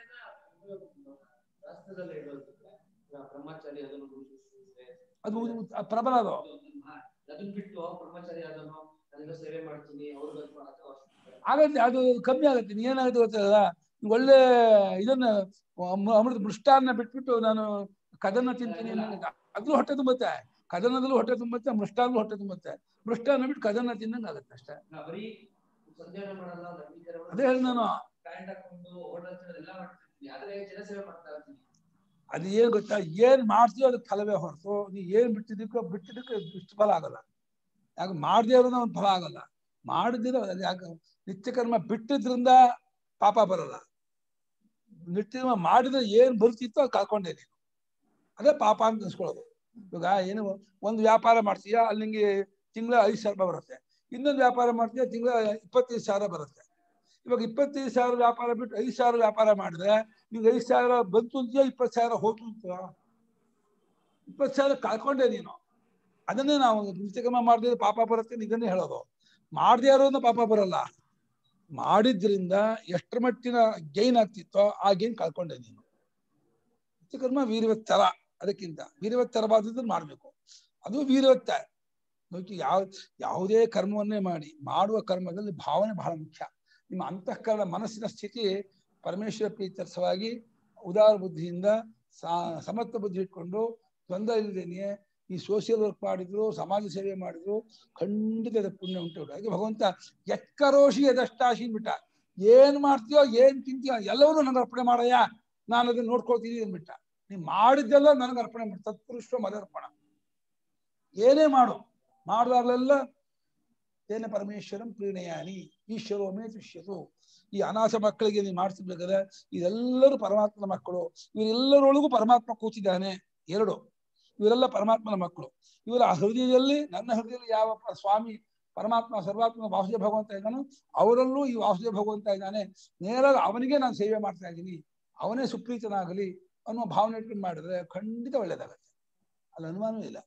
ಅದು ಪ್ರಬಲ. ಅದು ಆಗತ್ತೆ, ಅದು ಕಮ್ಮಿ ಆಗುತ್ತೆ. ಏನಾಗುತ್ತೆ ಗೊತ್ತಲ್ಲ, ಒಳ್ಳೆ ಇದನ್ನ ಅಮೃತ ಮೃಷ್ಟಾನ್ನ ಬಿಟ್ಬಿಟ್ಟು ನಾನು ಕದನ ತಿಂತೀನಿ, ಅದ್ರೂ ಹೊಟ್ಟೆ ತುಂಬುತ್ತೆ, ಕದನದಲ್ಲೂ ಹೊಟ್ಟೆ ತುಂಬುತ್ತೆ, ಮೃಷ್ಟಾನ್ನೂ ಹೊಟ್ಟೆ ತುಂಬುತ್ತೆ. ಮೃಷ್ಟಾನ್ನ ಬಿಟ್ಟು ಕದನ ತಿನ್ನಂಗೆ ಆಗುತ್ತೆ ಅಷ್ಟೇ. ಅದೇ ಹೇಳಿ ನಾನು, ಅದು ಏನ್ ಗೊತ್ತಾ, ಏನ್ ಮಾಡ್ತೀಯೋ ಅದಕ್ಕೆ ಫಲವೇ ಹೊರತು ನೀ ಏನ್ ಬಿಟ್ಟಿದ್ದಕ್ಕೋ ಬಿಟ್ಟಿದ್ದಕ್ಕೆ ಇಷ್ಟು ಫಲ ಆಗಲ್ಲ. ಯಾಕೆ ಮಾಡದೇ ಇರೋದು ಒಂದು ಫಲ ಆಗಲ್ಲ, ಮಾಡದಿರೋ ಯಾಕೆ ನಿತ್ಯ ಕರ್ಮ ಬಿಟ್ಟಿದ್ರಿಂದ ಪಾಪ ಬರಲ್ಲ. ನಿತ್ಯ ಕರ್ಮ ಮಾಡಿದ್ರೆ ಏನ್ ಬರ್ತಿತ್ತೋ ಅದು ಕಳ್ಕೊಂಡೆ ನೀನು, ಅದೇ ಪಾಪ ಅಂತ ಅನ್ಸ್ಕೊಳ್ಳೋದು. ಇವಾಗ ಏನು ಒಂದು ವ್ಯಾಪಾರ ಮಾಡ್ತೀಯ, ಅಲ್ಲಿ ನಿಂಗೆ ತಿಂಗಳ ಐದು ಸಾವಿರ ರೂಪಾಯಿ ಬರುತ್ತೆ, ಇನ್ನೊಂದು ವ್ಯಾಪಾರ ಮಾಡ್ತೀಯ ತಿಂಗಳ ಇಪ್ಪತ್ತೈದು ಸಾವಿರ ಬರುತ್ತೆ. ಇವಾಗ ಇಪ್ಪತ್ತೈದು ಸಾವಿರ ವ್ಯಾಪಾರ ಬಿಟ್ಟು ಐದು ಸಾವಿರ ವ್ಯಾಪಾರ ಮಾಡಿದ್ರೆ ನಿಂಗೆ ಐದು ಸಾವಿರ ಬಂತು ಅಂತೀಯ, ಇಪ್ಪತ್ತು ಸಾವಿರ ಹೋಯ್ತು ಅಂತೀಯ, ಇಪ್ಪತ್ತು ಸಾವಿರ ಕಳ್ಕೊಂಡೆ ನೀನು. ಅದನ್ನೇ ನಾವು ನಿತ್ಯಕರ್ಮ ಮಾಡಿದ್ರೆ ಪಾಪ ಬರುತ್ತೆ ಇದನ್ನೇ ಹೇಳೋದು. ಮಾಡದೇ ಇರೋದನ್ನ ಪಾಪ ಬರಲ್ಲ, ಮಾಡಿದ್ರಿಂದ ಎಷ್ಟರ ಮಟ್ಟಿನ ಗೈನ್ ಆಗ್ತಿತ್ತೋ ಆ ಗೈನ್ ಕಳ್ಕೊಂಡೆ ನೀನು. ನಿತ್ಯಕರ್ಮ ವೀರ್ಯವತ್ತರ, ಅದಕ್ಕಿಂತ ವೀರ್ಯವತ್ತರವಾದದನ್ನು ಮಾಡ್ಬೇಕು, ಅದು ವೀರ್ಯವತ್ತ. ನೋಡಿ, ಯಾವ ಯಾವುದೇ ಕರ್ಮವನ್ನೇ ಮಾಡಿ ಮಾಡುವ ಕರ್ಮದಲ್ಲಿ ಭಾವನೆ ಬಹಳ ಮುಖ್ಯ. ನಿಮ್ಮ ಅಂತಃಕರಣ ಮನಸ್ಸಿನ ಸ್ಥಿತಿ ಪರಮೇಶ್ವರ ಪ್ರೀತ್ಯರ್ಥವಾಗಿ ಉದಾರ ಬುದ್ಧಿಯಿಂದ ಸಮತ್ವ ಬುದ್ಧಿ ಇಟ್ಕೊಂಡು ದ್ವಂದ್ವ ಇಲ್ಲದೇನೆ ಈ ಸೋಷಿಯಲ್ ವರ್ಕ್ ಮಾಡಿದ್ರು, ಸಮಾಜ ಸೇವೆ ಮಾಡಿದ್ರು, ಖಂಡಿತ ಅದಕ್ಕೆ ಪುಣ್ಯ ಉಂಟು. ಹಾಗೆ ಭಗವಂತ ಎಕ್ಕರೋಷಿ ಎದಷ್ಟಾಶಿ ಬಿಟ್ಟ, ಏನ್ ಮಾಡ್ತೀಯೋ ಏನ್ ತಿಂತೀಯೋ ಎಲ್ಲವನ್ನೂ ನನಗೆ ಅರ್ಪಣೆ ಮಾಡಯ್ಯ, ನಾನು ಅದನ್ನ ನೋಡ್ಕೊಳ್ತೀನಿ ಅಂದ್ಬಿಟ್ಟ. ನೀ ಮಾಡಿದ್ದೆಲ್ಲ ನನಗೆ ಅರ್ಪಣೆ ಮಾಡಿ, ತತ್ಪುರುಷ ಮದರ್ಪಣ. ಏನೇ ಮಾಡು, ಮಾಡಿದಾಗಲೆಲ್ಲ ಏನ ಪರಮೇಶ್ವರಂ ಪ್ರೀಣಯಾನಿ ಈಶ್ವರೋ ಮೇ ತುಷ್ಯತು. ಈ ಅನಾಥ ಮಕ್ಕಳಿಗೆ ನೀವು ಮಾಡ್ತಿರ್ಬೇಕಾದ್ರೆ ಇದೆಲ್ಲರೂ ಪರಮಾತ್ಮನ ಮಕ್ಕಳು, ಇವರೆಲ್ಲರೊಳಗೂ ಪರಮಾತ್ಮ ಕೂತಿದ್ದಾನೆ. ಎರಡು, ಇವರೆಲ್ಲ ಪರಮಾತ್ಮನ ಮಕ್ಕಳು. ಇವರ ಹೃದಯದಲ್ಲಿ, ನನ್ನ ಹೃದಯದಲ್ಲಿ ಯಾವ ಸ್ವಾಮಿ ಪರಮಾತ್ಮ ಸರ್ವಾತ್ಮ ವಾಸುದೇವ ಭಗವಂತ ಇದ್ದಾನೋ ಅವರಲ್ಲೂ ಈ ವಾಸುದೇವ ಭಗವಂತ ಇದ್ದಾನೆ. ನೇರ ಅವನಿಗೆ ನಾನು ಸೇವೆ ಮಾಡ್ತಾ ಇದ್ದೀನಿ, ಅವನೇ ಸುಪ್ರೀತನಾಗಲಿ ಅನ್ನೋ ಭಾವನೆ ಇಟ್ಕೊಂಡು ಮಾಡಿದ್ರೆ ಖಂಡಿತ ಒಳ್ಳೇದಾಗತ್ತೆ, ಅಲ್ಲಿ ಅನುಮಾನವೂ ಇಲ್ಲ.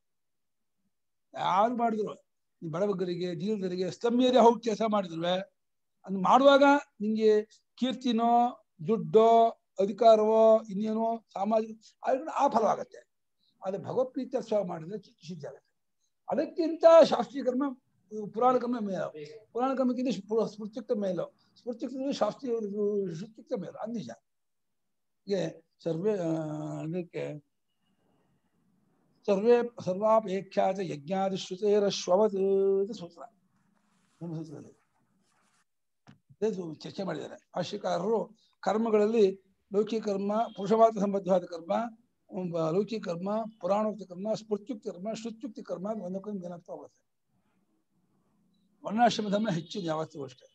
ಯಾರು ಮಾಡಿದ್ರು, ಈ ಬಡಬಗ್ಗರಿಗೆ, ದೀರ್ಘರಿಗೆ, ಸ್ತಂಭ್ಯರಿಗೆ ಹೋಗಿ ಕೆಲಸ ಮಾಡಿದ್ರು, ಅದ್ ಮಾಡುವಾಗ ನಿಂಗೆ ಕೀರ್ತಿನೋ ದುಡ್ಡೋ ಅಧಿಕಾರವೋ ಇನ್ನೇನೋ ಸಾಮಾಜಿಕ ಆ ಫಲವಾಗತ್ತೆ. ಆದ್ರೆ ಭಗವತ್ಪ್ರೀತ್ಯ ಮಾಡಿದ್ರೆ ಚಿತ್ತಶುದ್ಧಿ ಆಗುತ್ತೆ. ಅದಕ್ಕಿಂತ ಶಾಸ್ತ್ರೀಯ ಕರ್ಮ ಪುರಾಣ ಕರ್ಮ ಮೇಲು, ಪುರಾಣ ಕರ್ಮಕ್ಕಿಂತ ಸ್ಮೃತ್ಯುಕ್ತ ಮೇಲು, ಸ್ಮೃತ್ಯುಕ್ತ ಶಾಸ್ತ್ರೀಯ ಶ್ರುತ್ಯುಕ್ತ ಮೇಲು, ಅದು ನಿಜ. ಹೀಗೆ ಸರ್ವೇ ಅದಕ್ಕೆ ಸರ್ವೇ ಸರ್ವಾಪೇಕ್ಷಾಚ ಯಜ್ಞಾದಿ ಶ್ರುತೇರಶ್ವವತ್ ಸೂತ್ರ ನಮ್ಮ ಸೂತ್ರದಲ್ಲಿ ಚರ್ಚೆ ಮಾಡಿದ್ದಾರೆ ಭಾಷ್ಯಕಾರರು. ಕರ್ಮಗಳಲ್ಲಿ ಲೌಕಿಕ ಕರ್ಮ, ಪುರುಷವಾದ ಸಂಬದ್ಧವಾದ ಕರ್ಮ, ಲೌಕಿಕ ಕರ್ಮ, ಪುರಾಣೋಕ್ತ ಕರ್ಮ, ಸ್ಮೃತ್ಯುಕ್ತ ಕರ್ಮ, ಶ್ರುತ್ಯುಕ್ತ ಕರ್ಮ ಒಂದಕ್ಕೊಂದು ಏನಾಗ್ತಾ ಹೋಗುತ್ತೆ. ವರ್ಣಾಶ್ರಮ ಧರ್ಮ ಹೆಚ್ಚು ಯಾವತ್ತೂ ಅಷ್ಟೇ.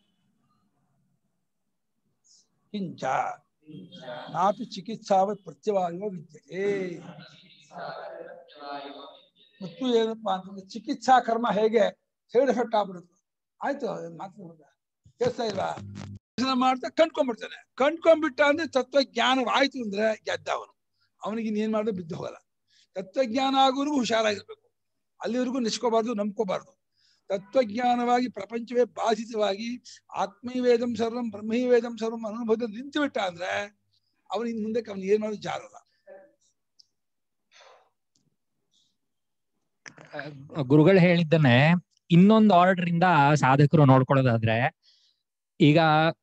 ಕಿಂಚ ನಾಪಿ ಚಿಕಿತ್ಸಾವತ್ ಪ್ರತ್ಯವಾಯೋ ವಿದ್ಯತೆ. ಮತ್ತು ಏನಪ್ಪಾ ಅಂತಂದ್ರೆ ಚಿಕಿತ್ಸಾ ಕರ್ಮ ಹೇಗೆ ಸೈಡ್ ಎಫೆಕ್ಟ್ ಆಗ್ಬಿಡುತ್ತೆ. ಆಯ್ತು ಮಾತು ಕೇಳ್ತಾ ಇಲ್ಲ ಮಾಡ್ತಾ ಕಂಡ್ಕೊಂಡ್ಬಿಡ್ತಾನೆ. ಕಂಡ್ಕೊಂಡ್ಬಿಟ್ಟ ಅಂದ್ರೆ ತತ್ವಜ್ಞಾನವಾಯ್ತು ಅಂದ್ರೆ ಗೆದ್ದ ಅವನು. ಅವನಿಗೆ ಇನ್ನೇನ್ ಮಾಡಿದ್ರೆ ಬಿದ್ದು ಹೋಗಲ್ಲ. ತತ್ವಜ್ಞಾನ ಆಗೋವರೆಗೂ ಹುಷಾರಾಗಿರ್ಬೇಕು. ಅಲ್ಲಿವರೆಗೂ ನಿಸ್ಕೋಬಾರ್ದು, ನಂಬ್ಕೋಬಾರ್ದು. ತತ್ವಜ್ಞಾನವಾಗಿ ಪ್ರಪಂಚವೇ ಬಾಧಿತವಾಗಿ ಆತ್ಮೀವೇದಂ ಸರ್ವಂ ಬ್ರಹ್ಮೀವೇದಂ ಸರ್ವಂ ಅನುಭವದಲ್ಲಿ ನಿಂತು ಬಿಟ್ಟ ಅಂದ್ರೆ ಅವನ ಇನ್ ಮುಂದಕ್ಕೆ ಅವನು ಏನ್ ಮಾಡೋದು ಜಾರಲ್ಲ. ಗುರುಗಳು ಹೇಳಿದ್ದನ್ನೇ ಇನ್ನೊಂದು ಆರ್ಡರ್ ಇಂದ ಸಾಧಕರು ನೋಡ್ಕೊಳ್ಳೋದಾದ್ರೆ, ಈಗ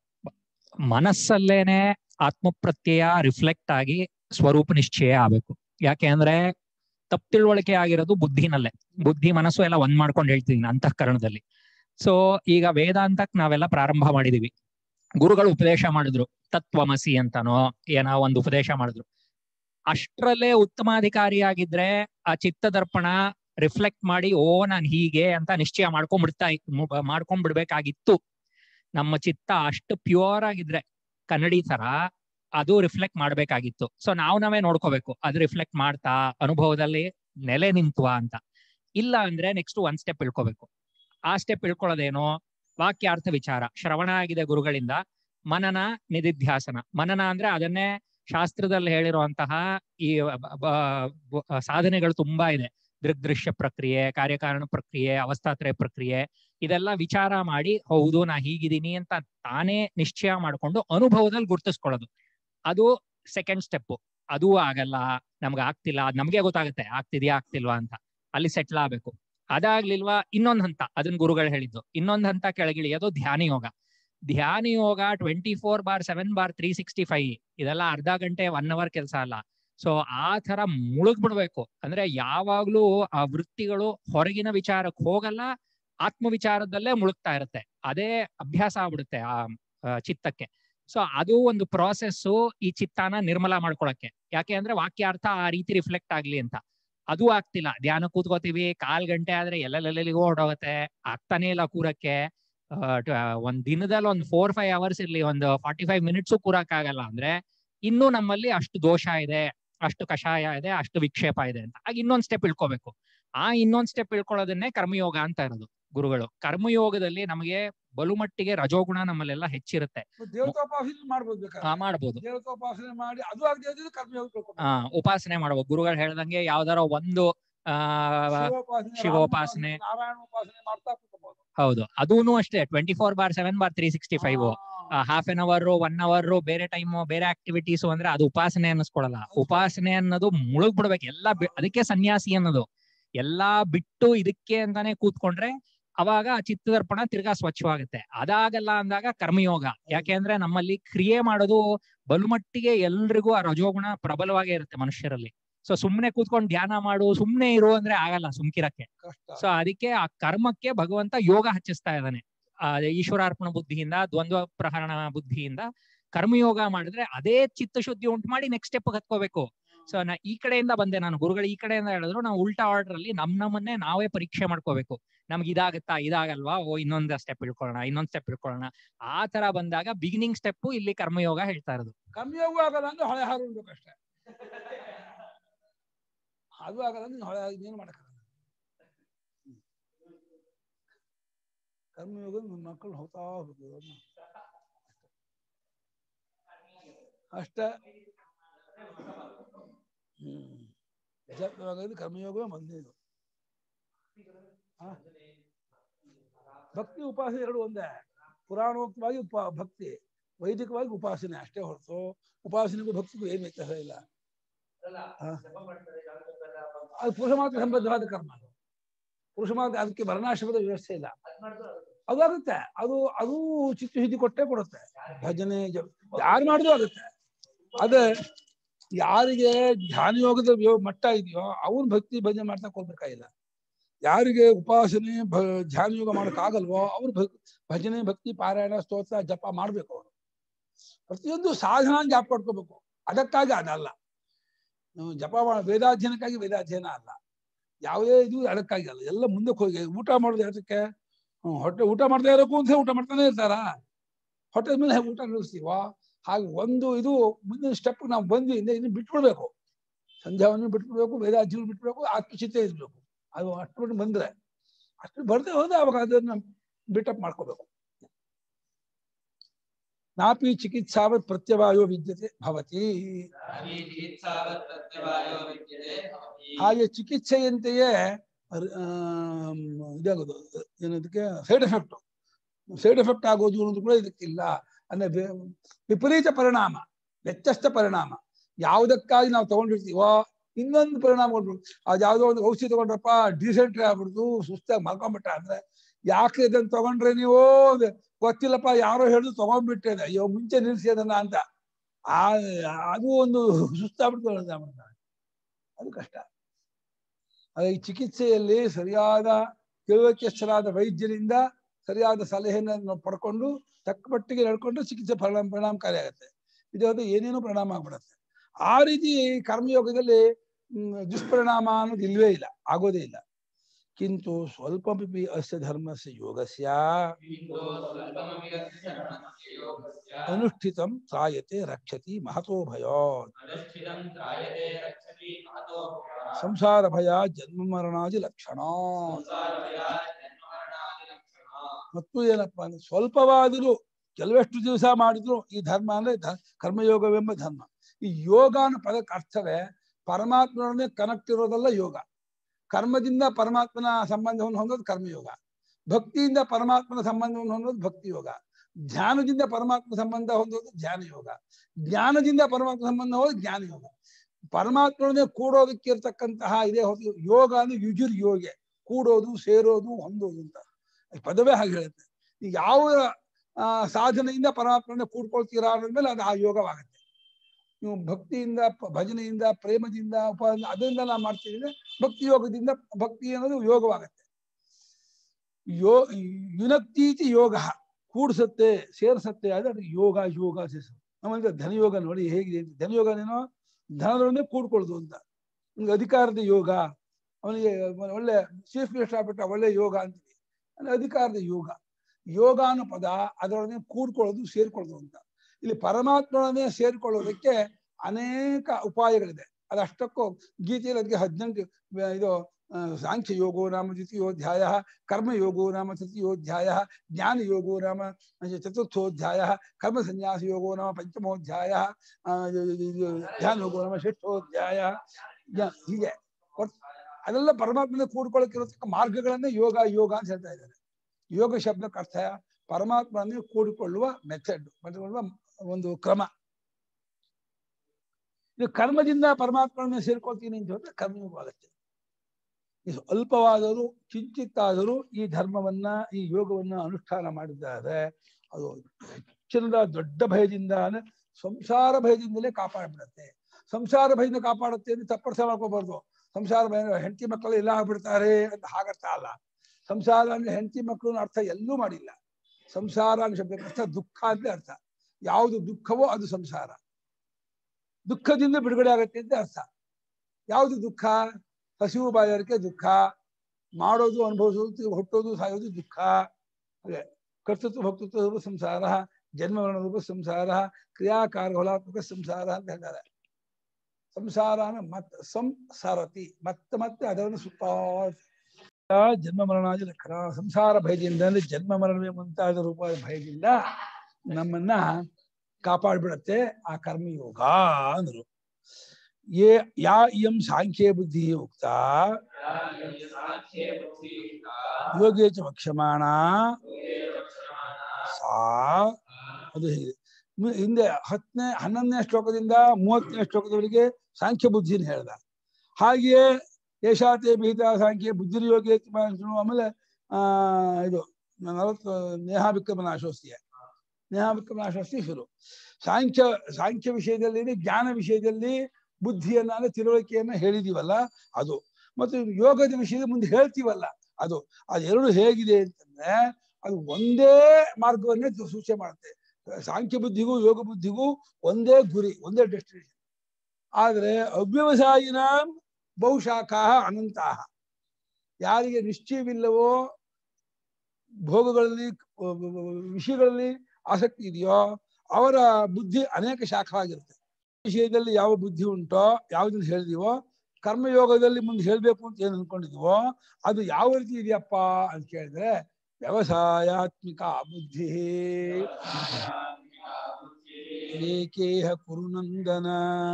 ಮನಸ್ಸಲ್ಲೇನೆ ಆತ್ಮಪ್ರತ್ಯಯ ರಿಫ್ಲೆಕ್ಟ್ ಆಗಿ ಸ್ವರೂಪ ನಿಶ್ಚಯ ಆಗ್ಬೇಕು. ಯಾಕೆ ಅಂದ್ರೆ ತಪ್ಪು ತಿಳುವಳಿಕೆ ಆಗಿರೋದು ಬುದ್ಧಿನಲ್ಲೇ. ಬುದ್ಧಿ ಮನಸ್ಸು ಎಲ್ಲ ಒಂದ್ ಮಾಡ್ಕೊಂಡು ಹೇಳ್ತಿದೀನಿ ಅಂತಃಕರಣದಲ್ಲಿ. ಸೊ ಈಗ ವೇದಾಂತಕ್ ನಾವೆಲ್ಲ ಪ್ರಾರಂಭ ಮಾಡಿದೀವಿ. ಗುರುಗಳು ಉಪದೇಶ ಮಾಡಿದ್ರು, ತತ್ವಮಸಿ ಅಂತಾನೋ ಏನೋ ಒಂದು ಉಪದೇಶ ಮಾಡಿದ್ರು. ಅಷ್ಟ್ರಲ್ಲೇ ಉತ್ತಮಾಧಿಕಾರಿಯಾಗಿದ್ರೆ ಆ ಚಿತ್ತದರ್ಪಣ ರಿಫ್ಲೆಕ್ಟ್ ಮಾಡಿ ಓ ನಾನ್ ಹೀಗೆ ಅಂತ ನಿಶ್ಚಯ ಮಾಡ್ಕೊಂಡ್ಬಿಡ್ತಾ ಮಾಡ್ಕೊಂಡ್ಬಿಡ್ಬೇಕಾಗಿತ್ತು. ನಮ್ಮ ಚಿತ್ತ ಅಷ್ಟು ಪ್ಯೂರ್ ಆಗಿದ್ರೆ ಕನ್ನಡಿ ತರ ಅದು ರಿಫ್ಲೆಕ್ಟ್ ಮಾಡ್ಬೇಕಾಗಿತ್ತು. ಸೊ ನಾವು ನಾವೇ ನೋಡ್ಕೋಬೇಕು, ಅದು ರಿಫ್ಲೆಕ್ಟ್ ಮಾಡ್ತಾ ಅನುಭವದಲ್ಲಿ ನೆಲೆ ನಿಂತ್ವಾ ಅಂತ. ಇಲ್ಲ ಅಂದ್ರೆ ನೆಕ್ಸ್ಟ್ ಒನ್ ಸ್ಟೆಪ್ ಇಳ್ಕೋಬೇಕು. ಆ ಸ್ಟೆಪ್ ಇಳ್ಕೊಳ್ಳೋದೇನು? ವಾಕ್ಯಾರ್ಥ ವಿಚಾರ ಶ್ರವಣ ಆಗಿದೆ ಗುರುಗಳಿಂದ, ಮನನ ನಿಧಿಧ್ಯಾಸನ. ಮನನ ಅಂದ್ರೆ ಅದನ್ನೇ ಶಾಸ್ತ್ರದಲ್ಲಿ ಹೇಳಿರುವಂತಹ ಈ ಸಾಧನೆಗಳು ತುಂಬಾ ಇದೆ. ದೃಗ್ದೃಶ್ಯ ಪ್ರಕ್ರಿಯೆ, ಕಾರ್ಯಕಾರಣ ಪ್ರಕ್ರಿಯೆ, ಅವಸ್ಥಾತ್ರಯ ಪ್ರಕ್ರಿಯೆ, ಇದೆಲ್ಲ ವಿಚಾರ ಮಾಡಿ ಹೌದು ನಾ ಹೀಗಿದ್ದೀನಿ ಅಂತ ತಾನೇ ನಿಶ್ಚಯ ಮಾಡ್ಕೊಂಡು ಅನುಭವದಲ್ಲಿ ಗುರ್ತಿಸ್ಕೊಳ್ಳೋದು. ಅದು ಸೆಕೆಂಡ್ ಸ್ಟೆಪ್. ಅದು ಆಗಲ್ಲ, ನಮ್ಗೆ ಆಗ್ತಿಲ್ಲ, ಅದ್ ನಮ್ಗೆ ಗೊತ್ತಾಗುತ್ತೆ ಆಗ್ತಿದ್ಯಾ ಆಗ್ತಿಲ್ವಾ ಅಂತ. ಅಲ್ಲಿ ಸೆಟ್ಲ್ ಆಗ್ಬೇಕು. ಅದಾಗ್ಲಿಲ್ವಾ ಇನ್ನೊಂದ್ ಹಂತ, ಅದನ್ನ ಗುರುಗಳು ಹೇಳಿದ್ದು. ಇನ್ನೊಂದ್ ಹಂತ ಕೆಳಗಿಳಿಯೋದು ಧ್ಯಾನ ಯೋಗ. ಧ್ಯಾನ ಯೋಗ twenty four bar seven bar three sixty five ಇದೆಲ್ಲ ಅರ್ಧ ಗಂಟೆ ಒನ್ ಅವರ್ ಕೆಲಸ ಅಲ್ಲ. ಸೊ ಆ ತರ ಮುಳುಗ್ ಬಿಡ್ಬೇಕು. ಅಂದ್ರೆ ಯಾವಾಗ್ಲೂ ಆ ವೃತ್ತಿಗಳು ಹೊರಗಿನ ವಿಚಾರಕ್ಕೆ ಹೋಗಲ್ಲ, ಆತ್ಮ ವಿಚಾರದಲ್ಲೇ ಮುಳುಗ್ತಾ ಇರುತ್ತೆ. ಅದೇ ಅಭ್ಯಾಸ ಆಗ್ಬಿಡುತ್ತೆ ಆ ಚಿತ್ತಕ್ಕೆ. ಸೊ ಅದು ಒಂದು ಪ್ರಾಸೆಸ್ಸು ಈ ಚಿತ್ತಾನ ನಿರ್ಮಲ ಮಾಡ್ಕೊಳಕ್ಕೆ. ಯಾಕೆ ಅಂದ್ರೆ ವಾಕ್ಯಾರ್ಥ ಆ ರೀತಿ ರಿಫ್ಲೆಕ್ಟ್ ಆಗ್ಲಿ ಅಂತ. ಅದು ಆಗ್ತಿಲ್ಲ. ಧ್ಯಾನ ಕೂತ್ಕೋತೀವಿ, ಕಾಲ್ ಗಂಟೆ ಆದ್ರೆ ಎಲ್ಲೆಲ್ಲೆಲ್ಲಿಗೋ ಹೊರಟೋಗತ್ತೆ, ಆಗ್ತಾನೆ ಇಲ್ಲ ಕೂರಕ್ಕೆ. ಒಂದ್ ದಿನದಲ್ಲಿ ಒಂದ್ ಫೋರ್ ಫೈವ್ ಅವರ್ಸ್ ಇರ್ಲಿ, ಒಂದು ಫಾರ್ಟಿ ಫೈವ್ ಮಿನಿಟ್ಸು ಕೂರಕ್ ಆಗಲ್ಲ ಅಂದ್ರೆ ಇನ್ನೂ ನಮ್ಮಲ್ಲಿ ಅಷ್ಟು ದೋಷ ಇದೆ, ಅಷ್ಟು ಕಷಾಯ ಇದೆ, ಅಷ್ಟು ವಿಕ್ಷೇಪ ಇದೆ ಅಂತ. ಆಗ ಇನ್ನೊಂದ್ ಸ್ಟೆಪ್ ಇಳ್ಕೋಬೇಕು. ಆ ಇನ್ನೊಂದ್ ಸ್ಟೆಪ್ ಇಳ್ಕೊಳ್ಳೋದನ್ನೇ ಕರ್ಮಯೋಗ ಅಂತ ಇರೋದು ಗುರುಗಳು. ಕರ್ಮಯೋಗದಲ್ಲಿ ನಮಗೆ ಬಲುಮಟ್ಟಿಗೆ ರಜೋಗುಣ ನಮ್ಮಲ್ಲೆಲ್ಲ ಹೆಚ್ಚಿರುತ್ತೆ. ದೇವತಾಪಾಸನೆ ಮಾಡ್ಬೋದು, ಮಾಡ್ಬೋದು. ದೇವತಾಪಾಸನೆ ಮಾಡಿ ಅದು ಆಗದೆ ಕರ್ಮಯೋಗ ಹಾ ಉಪಾಸನೆ ಮಾಡ್ಬೋದು. ಗುರುಗಳು ಹೇಳ್ದಂಗೆ ಯಾವ್ದಾರ ಒಂದು ಆ ಶಿವೋಪಾಸನೆ, ನಾರಾಯಣೋಪಾಸನೆ ಮಾಡ್ತಾ ಕೂತ್ಕೋಬಹುದು. ಹೌದು, ಅದೂನು ಅಷ್ಟೇ twenty four bar seven bar three sixty five half an hour one hour ಬೇರೆ ಟೈಮ್ ಬೇರೆ ಆಕ್ಟಿವಿಟೀಸ್ ಅಂದ್ರೆ ಅದು ಉಪಾಸನೆ ಅನ್ನಿಸ್ಕೊಳಲ್ಲ. ಉಪಾಸನೆ ಅನ್ನೋದು ಮುಳುಗ್ ಬಿಡ್ಬೇಕು. ಎಲ್ಲ ಅದಕ್ಕೆ ಸನ್ಯಾಸಿ ಅನ್ನೋದು. ಎಲ್ಲಾ ಬಿಟ್ಟು ಇದಕ್ಕೆ ಅಂತಾನೆ ಕೂತ್ಕೊಂಡ್ರೆ ಅವಾಗ ಚಿತ್ತದರ್ಪಣ ತಿರ್ಗಾ ಸ್ವಚ್ಛವಾಗುತ್ತೆ. ಅದಾಗಲ್ಲ ಅಂದಾಗ ಕರ್ಮಯೋಗ. ಯಾಕೆ ಅಂದ್ರೆ ನಮ್ಮಲ್ಲಿ ಕ್ರಿಯೆ ಮಾಡೋದು ಬಲುಮಟ್ಟಿಗೆ ಎಲ್ರಿಗೂ ಆ ರಜೋಗುಣ ಪ್ರಬಲವಾಗೇ ಇರುತ್ತೆ ಮನುಷ್ಯರಲ್ಲಿ. ಸೊ ಸುಮ್ನೆ ಕೂತ್ಕೊಂಡು ಧ್ಯಾನ ಮಾಡು, ಸುಮ್ನೆ ಇರು ಅಂದ್ರೆ ಆಗಲ್ಲ ಸುಮ್ಕಿರಕ್ಕೆ. ಸೊ ಅದಕ್ಕೆ ಆ ಕರ್ಮಕ್ಕೆ ಭಗವಂತ ಯೋಗ ಹಚ್ಚಿಸ್ತಾ ಇದ್ದಾನೆ. ಆ ಈಶ್ವರಾರ್ಪಣ ಬುದ್ಧಿಯಿಂದ, ದ್ವಂದ್ವ ಪ್ರಹರಣ ಬುದ್ಧಿಯಿಂದ ಕರ್ಮಯೋಗ ಮಾಡಿದ್ರೆ ಅದೇ ಚಿತ್ತಶುದ್ಧಿ ಉಂಟು ಮಾಡಿ ನೆಕ್ಸ್ಟ್ ಸ್ಟೆಪ್ ಹತ್ಕೋಬೇಕು. ಸೊ ನಾ ಈ ಕಡೆಯಿಂದ ಬಂದೆ, ನಾನು ಗುರುಗಳು ಈ ಕಡೆಯಿಂದ ಹೇಳಿದ್ರು, ನಾವು ಉಲ್ಟಾ ಆರ್ಡರ್ ಅಲ್ಲಿ ನಮ್ ನಮ್ಮನ್ನೇ ನಾವೇ ಪರೀಕ್ಷೆ ಮಾಡ್ಕೋಬೇಕು. ನಮ್ಗೆ ಇದಾಗತ್ತಾ, ಇದಾಗಲ್ವಾ, ಓ ಇನ್ನೊಂದ್ ಸ್ಟೆಪ್ ಇಳ್ಕೊಳ್ಳೋಣ, ಇನ್ನೊಂದ್ ಸ್ಟೆಪ್ ಇಳ್ಕೊಳ್ಳೋಣ. ಆ ತರ ಬಂದಾಗ ಬಿಗಿನಿಂಗ್ ಸ್ಟೆಪ್ ಇಲ್ಲಿ ಕರ್ಮಯೋಗ ಹೇಳ್ತಾ ಇರೋದು. ಕರ್ಮಯೋಗ ಆಗಲ್ಲ ಅಂದ್ರೆ ಹೊಳೆ ಹಾರಬೇಕಷ್ಟೇ. ಅದು ಆಗಲ್ಲ ಅಂದ್ರೆ ಹೊಳೆ ಏನ್ ಮಾಡಕ್ಕಾಗಲ್ಲ. ಕರ್ಮಯೋಗ ಮಕ್ಕಳು ಹೋಗ್ತಾ ಹೋಗುದು ಅಷ್ಟ. ಹ್ಮ್ ಜಪವಾಗದು ಕರ್ಮಯೋಗ ಮೊದಲನೇದು. ಭಕ್ತಿ ಉಪಾಸನೆ ಎರಡು ಒಂದೇ. ಪುರಾಣೋಕ್ತವಾಗಿ ಉಪ ಭಕ್ತಿ, ವೈದಿಕವಾಗಿ ಉಪಾಸನೆ ಅಷ್ಟೇ ಹೊರತು ಉಪಾಸನೆಗೂ ಭಕ್ತಿಗೂ ಏನು ವ್ಯತ್ಯಾಸ ಇಲ್ಲ. ಅದು ಪುರುಷ ಮಾತ್ರ ಸಂಬದ್ಧವಾದ ಕರ್ಮ. ಅದು ಪುರುಷ ಮಾತ್ರ, ಅದಕ್ಕೆ ವರ್ಣಾಶ್ರಮದ ವ್ಯವಸ್ಥೆ ಇಲ್ಲ. ಅದಾಗುತ್ತೆ. ಅದು ಅದು ಚಿತ್ತಶುದ್ಧಿ ಕೊಟ್ಟೇ ಕೊಡುತ್ತೆ. ಭಜನೆ ಯಾರು ಮಾಡಿದ್ರು ಆಗುತ್ತೆ. ಅದೇ ಯಾರಿಗೆ ಧ್ಯಾನ ಯೋಗದ ಮಟ್ಟ ಇದೆಯೋ ಅವ್ರು ಭಕ್ತಿ ಭಜನೆ ಮಾಡ್ತಾ ಹೋಗ್ಬೇಕಾಗಿಲ್ಲ. ಯಾರಿಗೆ ಉಪಾಸನೆ ಭ ಧ್ಯಾನ ಯೋಗ ಮಾಡೋಕ್ಕಾಗಲ್ವೋ ಅವ್ರು ಭಜನೆ ಭಕ್ತಿ ಪಾರಾಯಣ ಸ್ತೋತ್ರ ಜಪ ಮಾಡ್ಬೇಕು. ಅವರು ಪ್ರತಿಯೊಂದು ಸಾಧನ ಜಾಪ ಪಡ್ಕೋಬೇಕು. ಅದಕ್ಕಾಗಿ ಅದಲ್ಲ. ನಾವು ಜಪ ವೇದಾಧ್ಯಯನಕ್ಕಾಗಿ ವೇದಾಧ್ಯಯನ ಅಲ್ಲ. ಯಾವುದೇ ಇದು ಅದಕ್ಕಾಗಿ ಅಲ್ಲ. ಎಲ್ಲ ಮುಂದಕ್ಕೆ ಹೋಗಿ ಊಟ ಮಾಡೋದು ಅದಕ್ಕೆ. ಹ್ಮ್ ಹೊಟ್ಟೆ ಊಟ ಮಾಡ್ತಾ ಇರೋಕ್ಕೂ ಅಂತ ಊಟ ಮಾಡ್ತಾನೆ ಇರ್ತಾರ. ಹೊಟ್ಟೆ ಮೇಲೆ ಊಟ ನಿಲ್ಲಿಸ್ತೀವ. ಹಾಗೆ ಒಂದು ಇದು ಮುಂದಿನ ಸ್ಟೆಪ್ ನಾವು ಬಂದ್ವಿ ಇಂದ ಇನ್ನು ಬಿಟ್ಬಿಡ್ಬೇಕು. ಸಂಧ್ಯಾವನ್ನು ಬಿಟ್ಬಿಡ್ಬೇಕು, ವೇದಾಧ್ಯಯನ ಬಿಟ್ಬಿಡ್ಬೇಕು, ಆತ್ಮಚಿತ್ತೆ ಇರ್ಬೇಕು. ಅದು ಅಷ್ಟು ಬಂದ್ರೆ ಅಷ್ಟು ಬರ್ದೇ ಹೋದ ಅವಾಗ ಅದನ್ನ ಬಿಟಪ್ ಮಾಡ್ಕೋಬೇಕು. ನಾಪಿ ಚಿಕಿತ್ಸಾವತ್ ಪ್ರತ್ಯವಾಯೋ ವಿದ್ಯತೆ ಭವತಿ. ಹಾಗೆ ಚಿಕಿತ್ಸೆಯಂತೆಯೇ ಇದಾಗೋದು ಏನದಕ್ಕೆ ಸೈಡ್ ಎಫೆಕ್ಟ್ ಸೈಡ್ ಎಫೆಕ್ಟ್ ಆಗೋದು ಅನ್ನೋದು ಕೂಡ ಇದಕ್ಕಿಲ್ಲ. ಅಂದ್ರೆ ವಿಪರೀತ ಪರಿಣಾಮ, ವ್ಯತ್ಯಸ್ತ ಪರಿಣಾಮ. ಯಾವುದಕ್ಕಾಗಿ ನಾವು ತಗೊಂಡಿರ್ತೀವೋ ಇನ್ನೊಂದು ಪರಿಣಾಮ ಕೊಟ್ಬಿಡ್ತು. ಅದು ಯಾವುದೋ ಒಂದು ಔಷಧಿ ತಗೊಂಡ್ರಪ್ಪ ಡಿಸೆಂಟ್ರಿ ಆಗ್ಬಿಡ್ತು, ಸುಸ್ತಾಗಿ ಮಲ್ಕೊಂಡ್ಬಿಟ್ಟ ಅಂದ್ರೆ ಯಾಕೆ ಇದನ್ನ ತಗೊಂಡ್ರೆ ನೀವು ಗೊತ್ತಿಲ್ಲಪ್ಪ ಯಾರೋ ಹೇಳಿದ್ರು ತಗೊಂಡ್ಬಿಟ್ಟೆ ಅಯ್ಯೋ ಮುಂಚೆ ನಿಲ್ಸಿ ಅದನ್ನ ಅಂತ ಆ ಅದು ಒಂದು ಸುಸ್ತಾಗ್ಬಿಡ್ತು, ಅದು ಕಷ್ಟ. ಅದೇ ಈ ಚಿಕಿತ್ಸೆಯಲ್ಲಿ ಸರಿಯಾದ ತಿಳುವಳಿಕೆಸ್ಥರಾದ ವೈದ್ಯರಿಂದ ಸರಿಯಾದ ಸಲಹೆಯನ್ನು ಪಡ್ಕೊಂಡು ತಕ್ಕ ಮಟ್ಟಿಗೆ ನಡ್ಕೊಂಡು ಚಿಕಿತ್ಸೆ ಪರಿಣಾಮ ಪರಿಣಾಮಕಾರಿ ಆಗುತ್ತೆ. ಇದು ಏನೇನೋ ಪರಿಣಾಮ ಆಗ್ಬಿಡುತ್ತೆ. ಆ ರೀತಿ ಕರ್ಮಯೋಗದಲ್ಲಿ ದುಷ್ಪರಿಣಾಮ ಅನ್ನೋದು ಇಲ್ವೇ ಇಲ್ಲ, ಆಗೋದೇ ಇಲ್ಲ. ಕಿಂತು ಸ್ವಲ್ಪಮಪಿ ಅಸ್ಯ ಧರ್ಮಸ್ಯ ಯೋಗಸ್ಯ ಅನುಷ್ಠಿತಂ ತ್ರಾಯತೆ ರಕ್ಷತಿ ಮಹತೋ ಭಯಾತ್. ಸಂಸಾರ ಭಯ ಜನ್ಮ ಮರಣಾದಿ ಲಕ್ಷಣ. ಮತ್ತು ಏನಪ್ಪ ಅಂದ್ರೆ ಸ್ವಲ್ಪವಾದರೂ ಕೆಲವೆಷ್ಟು ದಿವಸ ಮಾಡಿದ್ರು ಈ ಧರ್ಮ ಅಂದ್ರೆ ಕರ್ಮಯೋಗವೆಂಬ ಧರ್ಮ. ಈ ಯೋಗ ಅನ್ನೋ ಪದಕ್ಕೆ ಅರ್ಥವೇ ಪರಮಾತ್ಮನೊಡನೆ ಕನೆಕ್ಟ್ ಇರೋದಲ್ಲ ಯೋಗ. ಕರ್ಮದಿಂದ ಪರಮಾತ್ಮನ ಸಂಬಂಧವನ್ನು ಹೊಂದೋದು ಕರ್ಮಯೋಗ, ಭಕ್ತಿಯಿಂದ ಪರಮಾತ್ಮನ ಸಂಬಂಧವನ್ನು ಹೊಂದೋದು ಭಕ್ತಿ ಯೋಗ, ಧ್ಯಾನದಿಂದ ಪರಮಾತ್ಮ ಸಂಬಂಧ ಹೊಂದೋದು ಧ್ಯಾನ ಯೋಗ, ಜ್ಞಾನದಿಂದ ಪರಮಾತ್ಮ ಸಂಬಂಧ ಹೋದ ಜ್ಞಾನ ಯೋಗ. ಪರಮಾತ್ಮನೊಡನೆ ಕೂಡೋದಕ್ಕೆ ಇರ್ತಕ್ಕಂತಹ ಇದೇ ಹೊತ್ತು ಯೋಗ ಅಂದ್ರೆ ಯುಜುರ್ ಯೋಗೆ, ಕೂಡೋದು ಸೇರೋದು ಹೊಂದೋದು ಅಂತ ಪದವೇ ಹಾಗೆ ಹೇಳುತ್ತೆ. ಈಗ ಯಾವ ಆ ಸಾಧನೆಯಿಂದ ಪರಮಾತ್ಮನ ಕೂಡ್ಕೊಳ್ತೀರಾ ಅನ್ನೋದ್ಮೇಲೆ ಅದು ಆ ಯೋಗವಾಗುತ್ತೆ. ನೀವು ಭಕ್ತಿಯಿಂದ ಭಜನೆಯಿಂದ ಪ್ರೇಮದಿಂದ ಉಪ ಅದರಿಂದ ನಾವು ಮಾಡ್ತಿದ್ರೆ ಭಕ್ತಿ ಯೋಗದಿಂದ ಭಕ್ತಿ ಅನ್ನೋದು ಯೋಗವಾಗತ್ತೆ. ಯೋ ಯುನಕ್ತೀತಿ ಯೋಗ ಕೂಡ್ಸತ್ತೆ ಸೇರ್ಸತ್ತೆ ಅದು ಯೋಗ ಯೋಗ ಸೇರಿಸ. ನಮ್ಮಂದ್ರೆ ಧನಯೋಗ ನೋಡಿ ಹೇಗಿದೆ. ಧನಯೋಗನೇನೋ ಧನದೊಡನೆ ಕೂಡ್ಕೊಳ್ದು ಅಂತ. ನಿಮ್ಗೆ ಅಧಿಕಾರದ ಯೋಗ, ಅವನಿಗೆ ಒಳ್ಳೆ ಚೀಫ್ ಮಿನಿಸ್ಟರ್ ಆಗ್ಬಿಟ್ಟ ಒಳ್ಳೆ ಯೋಗ ಅಂತೀವಿ, ಅಂದ್ರೆ ಅಧಿಕಾರದ ಯೋಗ. ಯೋಗ ಅನ್ನೋ ಪದ ಅದರೊಡನೆ ಕೂಡ್ಕೊಳ್ಳೋದು ಸೇರ್ಕೊಳ್ಳೋದು ಅಂತ. ಇಲ್ಲಿ ಪರಮಾತ್ಮನೇ ಸೇರ್ಕೊಳ್ಳೋದಕ್ಕೆ ಅನೇಕ ಉಪಾಯಗಳಿದೆ. ಅದಷ್ಟಕ್ಕೂ ಗೀತೆಯಲ್ಲಿ ಅದಕ್ಕೆ ಹದಿನೆಂಟು ಇದು ಸಾಂಖ್ಯ ಯೋಗೋ ನಾಮ ದ್ವಿತೀಯೋಧ್ಯಾಯ, ಕರ್ಮಯೋಗೋ ನಾಮ ತೃತೀಯೋಧ್ಯಾಯ, ಜ್ಞಾನ ಯೋಗೋ ನಾಮ ಚತುರ್ಥೋಧ್ಯಾಯ, ಕರ್ಮ ಸನ್ಯಾಸ ಯೋಗೋ ನಾಮ ಪಂಚಮೋಧ್ಯಾಯ, ಧ್ಯಾನ ಯೋಗೋ ನಾಮ ಷಷ್ಠೋಧ್ಯಾಯ. ಹೀಗೆ ಅದೆಲ್ಲ ಪರಮಾತ್ಮನ ಕೂಡ್ಕೊಳ್ಳೋಕ್ಕಿರತಕ್ಕ ಮಾರ್ಗಗಳನ್ನೇ ಯೋಗ ಯೋಗ ಅಂತ ಹೇಳ್ತಾ ಇದ್ದಾರೆ. ಯೋಗ ಶಬ್ದಕ್ಕೆ ಅರ್ಥ ಪರಮಾತ್ಮನೇ ಕೂಡಿಕೊಳ್ಳುವ ಮೆಥಡ್, ಮಾಡಿಕೊಳ್ಳುವ ಒಂದು ಕ್ರಮ. ಇದು ಕರ್ಮದಿಂದ ಪರಮಾತ್ಮನ ಸೇರ್ಕೊಳ್ತೀನಿ ಅಂತ ಹೇಳಿದ್ರೆ ಕರ್ಮಯೋಗ ಆಗುತ್ತೆ. ಇದು ಅಲ್ಪವಾದರೂ ಕಿಂಚಿತ್ತಾದರೂ ಈ ಧರ್ಮವನ್ನ ಈ ಯೋಗವನ್ನ ಅನುಷ್ಠಾನ ಮಾಡಿದ್ದಾರೆ ಅದು ಹೆಚ್ಚಿನ ದೊಡ್ಡ ಭಯದಿಂದ ಅಂದ್ರೆ ಸಂಸಾರ ಭಯದಿಂದಲೇ ಕಾಪಾಡ್ಬಿಡತ್ತೆ. ಸಂಸಾರ ಭಯದಿಂದ ಕಾಪಾಡುತ್ತೆ ಅಂದ್ರೆ ತಪ್ಪರ್ಥ ಮಾಡ್ಕೋಬಾರ್ದು. ಸಂಸಾರ ಭಯ ಹೆಂಡತಿ ಮಕ್ಕಳು ಎಲ್ಲ ಆಗ್ಬಿಡ್ತಾರೆ ಅಂತ ಹಾಗರ್ಥ ಅಲ್ಲ. ಸಂಸಾರ ಅಂದ್ರೆ ಹೆಂಡತಿ ಮಕ್ಕಳು ಅರ್ಥ ಎಲ್ಲೂ ಮಾಡಿಲ್ಲ. ಸಂಸಾರ ಅನ್ನೋ ಶಬ್ದಕ್ಕೆ ಅರ್ಥ ದುಃಖ ಅಂತ ಅರ್ಥ. ಯಾವುದು ದುಃಖವೋ ಅದು ಸಂಸಾರ. ದುಃಖದಿಂದ ಬಿಡುಗಡೆ ಆಗತ್ತೆ ಅಂತ ಅರ್ಥ. ಯಾವುದು ದುಃಖ? ಹಸಿವು ಬಾಯಾರಿಕೆ ದುಃಖ, ಮಾಡೋದು ಅನುಭವಿಸೋದು ಹುಟ್ಟೋದು ಸಾಯೋದು ದುಃಖ. ಹಾಗೆ ಕರ್ತೃತ್ವ ಭಕ್ತೃತ್ವ ರೂಪ ಸಂಸಾರ, ಜನ್ಮ ಮರಣ ರೂಪ ಸಂಸಾರ, ಕ್ರಿಯಾಕಾರ ಹೊಲಾತ್ಮಕ ಸಂಸಾರ ಅಂತ ಹೇಳ್ತಾರೆ. ಸಂಸಾರ ಮತ್ ಸಂಸಾರತಿ ಮತ್ತೆ ಮತ್ತೆ ಅದನ್ನು ಸುತ್ತ ಜನ್ಮ ಮರಣಾದಿ ಲಕ್ಷಣ. ಸಂಸಾರ ಭಯದಿಂದ ಅಂದ್ರೆ ಜನ್ಮ ಮರಣವೇ ಮುಂತಾದ ರೂಪ ಭಯದಿಂದ ನಮ್ಮನ್ನ ಕಾಪಾಡ್ಬಿಡತ್ತೆ ಆ ಕರ್ಮಯೋಗ ಅಂದ್ರು. ಯೇ ಯಾ ಇಯಂ ಸಾಂಖ್ಯೇ ಬುದ್ಧಿ ಉಕ್ತ ಯೋಗೇ ಚ ವಕ್ಷ್ಯಮಾಣ ಸಾ. ಅದು ಹೇಗಿದೆ ಹಿಂದೆ ಹತ್ತನೇ ಹನ್ನೊಂದನೇ ಶ್ಲೋಕದಿಂದ ಮೂವತ್ತನೇ ಶ್ಲೋಕದವರೆಗೆ ಸಾಂಖ್ಯ ಬುದ್ಧಿನ ಹೇಳ್ದ. ಹಾಗೆಯೇ ಯಶಾತೆ ವಿಹಿತ ಸಾಂಖ್ಯ ಬುದ್ಧಿ ಯೋಗಿ ಆಮೇಲೆ ಆ ಇದು ನಲವತ್ತು ನೇಹಾವಿಕ್ರಮನಾಶೋಸ್ತಿಯ ನೇಹಾವಿಕ್ರಮನಾಶೋಸ್ತಿ ಶುರು. ಸಾಂಖ್ಯ ಸಾಂಖ್ಯ ವಿಷಯದಲ್ಲಿ ಜ್ಞಾನ ವಿಷಯದಲ್ಲಿ ಬುದ್ಧಿಯನ್ನ ಅಂದ್ರೆ ತಿಳುವಳಿಕೆಯನ್ನ ಹೇಳಿದೀವಲ್ಲ ಅದು, ಮತ್ತು ಯೋಗದ ವಿಷಯದ ಮುಂದೆ ಹೇಳ್ತೀವಲ್ಲ ಅದು. ಅದೆರಡು ಹೇಗಿದೆ ಅಂತಂದ್ರೆ ಅದು ಒಂದೇ ಮಾರ್ಗವನ್ನೇ ಸೂಚನೆ ಮಾಡುತ್ತೆ. ಸಾಂಖ್ಯ ಬುದ್ಧಿಗೂ ಯೋಗ ಬುದ್ಧಿಗೂ ಒಂದೇ ಗುರಿ, ಒಂದೇ ಡೆಸ್ಟಿನೇಷನ್. ಆದ್ರೆ ಅವ್ಯವಸಾಯಿನ ಬಹುಶಾಖಾ ಅನಂತಹ. ಯಾರಿಗೆ ನಿಶ್ಚಯವಿಲ್ಲವೋ, ಭೋಗಗಳಲ್ಲಿ ವಿಷಯಗಳಲ್ಲಿ ಆಸಕ್ತಿ ಇದೆಯೋ ಅವರ ಬುದ್ಧಿ ಅನೇಕ ಶಾಖವಾಗಿರುತ್ತೆ. ವಿಷಯದಲ್ಲಿ ಯಾವ ಬುದ್ಧಿ ಉಂಟೋ, ಯಾವುದನ್ನು ಹೇಳಿದೀವೋ ಕರ್ಮಯೋಗದಲ್ಲಿ ಮುಂದೆ ಹೇಳ್ಬೇಕು ಅಂತ ಏನು ಅನ್ಕೊಂಡಿದ್ವೋ ಅದು ಯಾವ ರೀತಿ ಇದೆಯಪ್ಪ ಅಂತ ಕೇಳಿದ್ರೆ ವ್ಯವಸಾಯಾತ್ಮಿಕ ಬುದ್ಧಿ ಏಕೇಹ ಕುರುನಂದನ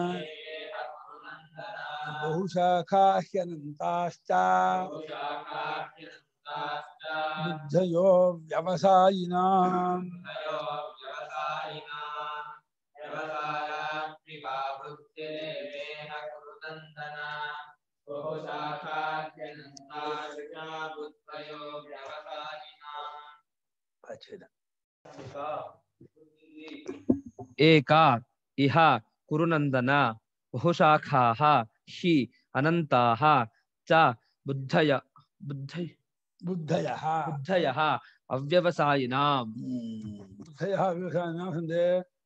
ಬಹುಶಾಖಾ ಹ್ಯನಂತಾಶ್ಚ ಬುದ್ಧಯೋ ವ್ಯವಸಾಯಿನಾಂ ಏಕಾ ಇಹ ಕುರುನಂದನ ಬಹುಶಾಖಾಃ ಹಿ ಅನಂತಾಃ ಚ ಬುದ್ಧಯ ಬುದ್ಧಯ ಬುದ್ಧಯಃ ಬುದ್ಧಯಃ ಅವ್ಯವಸಾಯಿನಾಂ ಬುದ್ಧಯಃ ವ್ಯವಸಾಯಿನಾಂ ಸಂದೆ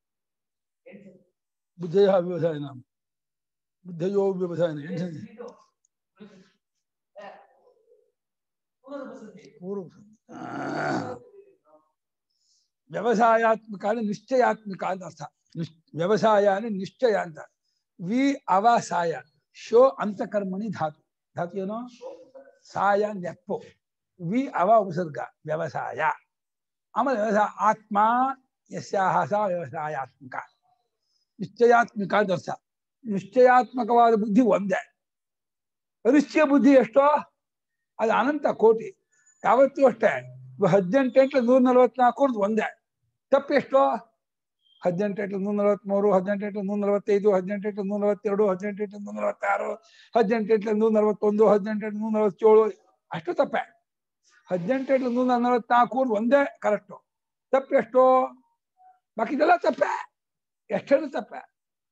ಬುದ್ಧಯಃ ವ್ಯವಸಾಯಿನಾಂ ಬುದ್ಧಯೋ ವ್ಯವಸಾಯಿನ ಏನು ಸಂದೆ ಪೂರ್ವ ವ್ಯವಸಾಯಾತ್ಮಕ ಅಂದ್ರೆ ನಿಶ್ಚಯಾತ್ಮಕ ಅಂತ ಅರ್ಥ ನಿಶ್ ವ್ಯವಸಾಯ ಅಂದ್ರೆ ನಿಶ್ಚಯ ಅಂತ ವಿ ಅವಸಾಯ ಶೋ ಅಂತಕರ್ಮಣಿ ಧಾತು ಧಾತು ಏನೋ ಸಾಯ ನೆಪ್ಪು ವಿ ಅವ ಉಪಸರ್ಗ ವ್ಯವಸಾಯ ಆಮೇಲೆ ವ್ಯವಸಾಯ ಆತ್ಮ ಯಸ್ಯಾಹ ಸ ವ್ಯವಸಾಯಾತ್ಮಕ ನಿಶ್ಚಯಾತ್ಮಕ ಅಂತ ಅರ್ಥ ನಿಶ್ಚಯಾತ್ಮಕವಾದ ಬುದ್ಧಿ ಒಂದೇ ಅನಿಶ್ಚಯ ಬುದ್ಧಿ ಎಷ್ಟೋ ಅದು ಅನಂತ ಕೋಟಿ ಯಾವತ್ತೂ ಅಷ್ಟೇ ಹದಿನೆಂಟು ಎಂಟ್ಲ ನೂರ ನಲವತ್ನಾಲ್ಕು ಒಂದೇ ತಪ್ಪು ಎಷ್ಟೋ ಹದಿನೆಂಟು ಎಂಟ್ಲ ನೂರ ನಲವತ್ಮೂರು ಹದಿನೆಂಟು ಎಂಟ್ಲ ನೂರ ನಲವತ್ತೈದು ಹದಿನೆಂಟು ಎಂಟ್ಲ ನೂರ ನಲವತ್ತೆರಡು ಹದಿನೆಂಟು ಎಂಟ್ಲ ನೂರ ನಲವತ್ತಾರು ಹದಿನೆಂಟು ಎಂಟ್ಲ ನೂರ ನಲವತ್ತೊಂದು ಹದಿನೆಂಟು ಎಂಟ್ಲ ನೂರ ನಲವತ್ತೇಳು ಅಷ್ಟು ತಪ್ಪೆ ಹದಿನೆಂಟು ಎಂಟ್ಲ ನೂರ ನಲವತ್ನಾಲ್ಕು ಒಂದೇ ಕರೆಕ್ಟು ತಪ್ಪು ಎಷ್ಟೋ ಬಾಕಿದೆಲ್ಲ ತಪ್ಪೆ ಎಷ್ಟೇನು ತಪ್ಪೆ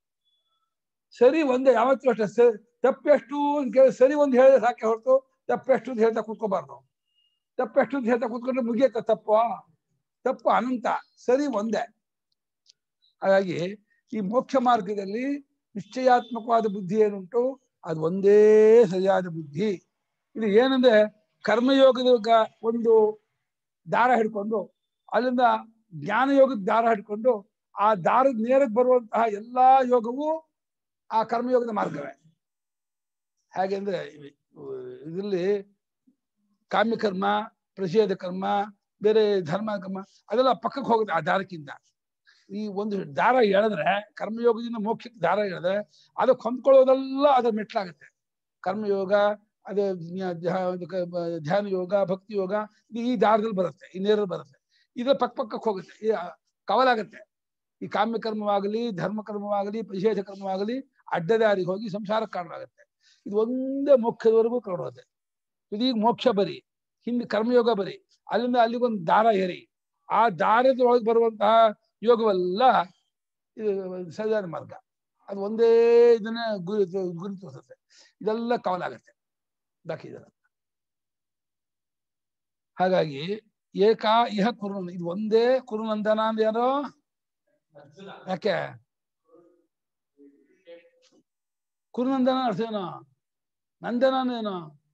ಸರಿ ಒಂದೇ ಯಾವತ್ತೂ ಅಷ್ಟೇ ಸ ತಪ್ಪೆಷ್ಟು ಅಂತ ಕೇಳಿ ಸರಿ ಒಂದು ಹೇಳಿದ್ರೆ ಸಾಕೆ ಹೊರತು ತಪ್ಪೆಷ್ಟು ಅಂತ ಹೇಳ್ತಾ ಕೂತ್ಕೋಬಾರ್ದು ತಪ್ಪೆಷ್ಟು ಅಂತ ಹೇಳ್ತಾ ಕೂತ್ಕೊಂಡ್ರೆ ಮುಗಿಯತ್ತ ತಪ್ಪು ತಪ್ಪು ಅನಂತ ಸರಿ ಒಂದೇ ಹಾಗಾಗಿ ಈ ಮೋಕ್ಷ ಮಾರ್ಗದಲ್ಲಿ ನಿಶ್ಚಯಾತ್ಮಕವಾದ ಬುದ್ಧಿ ಏನುಂಟು ಅದು ಒಂದೇ ಸರಿಯಾದ ಬುದ್ಧಿ. ಇದು ಏನಂದ್ರೆ ಕರ್ಮಯೋಗದ ಒಂದು ದಾರ ಹಿಡ್ಕೊಂಡು ಅಲ್ಲಿಂದ ಜ್ಞಾನಯೋಗದ ದಾರ ಹಿಡ್ಕೊಂಡು ಆ ದಾರದ ನೇರಕ್ಕೆ ಬರುವಂತಹ ಎಲ್ಲಾ ಯೋಗವು ಆ ಕರ್ಮಯೋಗದ ಮಾರ್ಗವೇ. ಹಾಗೆ ಅಂದ್ರೆ ಇದರಲ್ಲಿ ಕಾಮ್ಯಕರ್ಮ, ಪ್ರಷೇಧ ಕರ್ಮ, ಬೇರೆ ಧರ್ಮ ಕರ್ಮ ಅದೆಲ್ಲ ಪಕ್ಕಕ್ಕೆ ಹೋಗುತ್ತೆ ಆ ದಾರಕ್ಕಿಂತ. ಈ ಒಂದು ದಾರ ಎಳೆದ್ರೆ ಕರ್ಮಯೋಗದಿಂದ ಮೋಕ್ಷಕ್ಕೆ ದಾರ ಎಳೆದ್ರೆ ಅದಕ್ಕೆ ಹೊಂದ್ಕೊಳ್ಳೋದೆಲ್ಲ ಅದ್ರ ಮೆಟ್ಲಾಗುತ್ತೆ. ಕರ್ಮಯೋಗ, ಅದು ಧ್ಯಾನ ಯೋಗ, ಭಕ್ತಿ ಯೋಗ ಈ ದಾರದಲ್ಲಿ ಬರುತ್ತೆ, ಈ ನೇರಲ್ಲಿ ಬರುತ್ತೆ. ಇದ್ರ ಪಕ್ಕ ಪಕ್ಕಕ್ಕೆ ಹೋಗುತ್ತೆ, ಈ ಕವಲಾಗುತ್ತೆ. ಈ ಕಾಮ್ಯಕರ್ಮವಾಗಲಿ, ಧರ್ಮಕರ್ಮವಾಗಲಿ, ಪ್ರಷೇಧ ಕರ್ಮವಾಗಲಿ ಅಡ್ಡದಾರಿಗೆ ಹೋಗಿ ಸಂಸಾರಕ್ಕೆ ಕಾರಣವಾಗುತ್ತೆ. ಇದು ಒಂದೇ ಮೋಕ್ಷದವರೆಗೂ ಕಾಣುತ್ತೆ. ಇದೀಗ ಮೋಕ್ಷ ಬರಿ, ಹಿಂದೆ ಕರ್ಮಯೋಗ ಬರಿ, ಅಲ್ಲಿಂದ ಅಲ್ಲಿಗೊಂದು ದಾರ ಏರಿ ಆ ದಾರದ ಒಳಗೆ ಬರುವಂತಹ ಯೋಗವೆಲ್ಲ ಇದು ಸರಿಯಾದ ಮಾರ್ಗ. ಅದು ಒಂದೇ ಇದನ್ನ ಗುರಿ ಗುರಿ ತೋರಿಸುತ್ತೆ. ಇದೆಲ್ಲ ಕವಲಾಗತ್ತೆ ಬಾಕಿದೆಲ್ಲ. ಹಾಗಾಗಿ ಏಕಾ ಇಹ ಕುರು, ಇದು ಒಂದೇ ಕುರುನಂದನ ಅಂದ್ರೆ ಯಾರೋ ಯಾಕೆ ಕುರುನಂದನ ಅರ್ಥ ಏನೋ, ನಂದನೇನೋ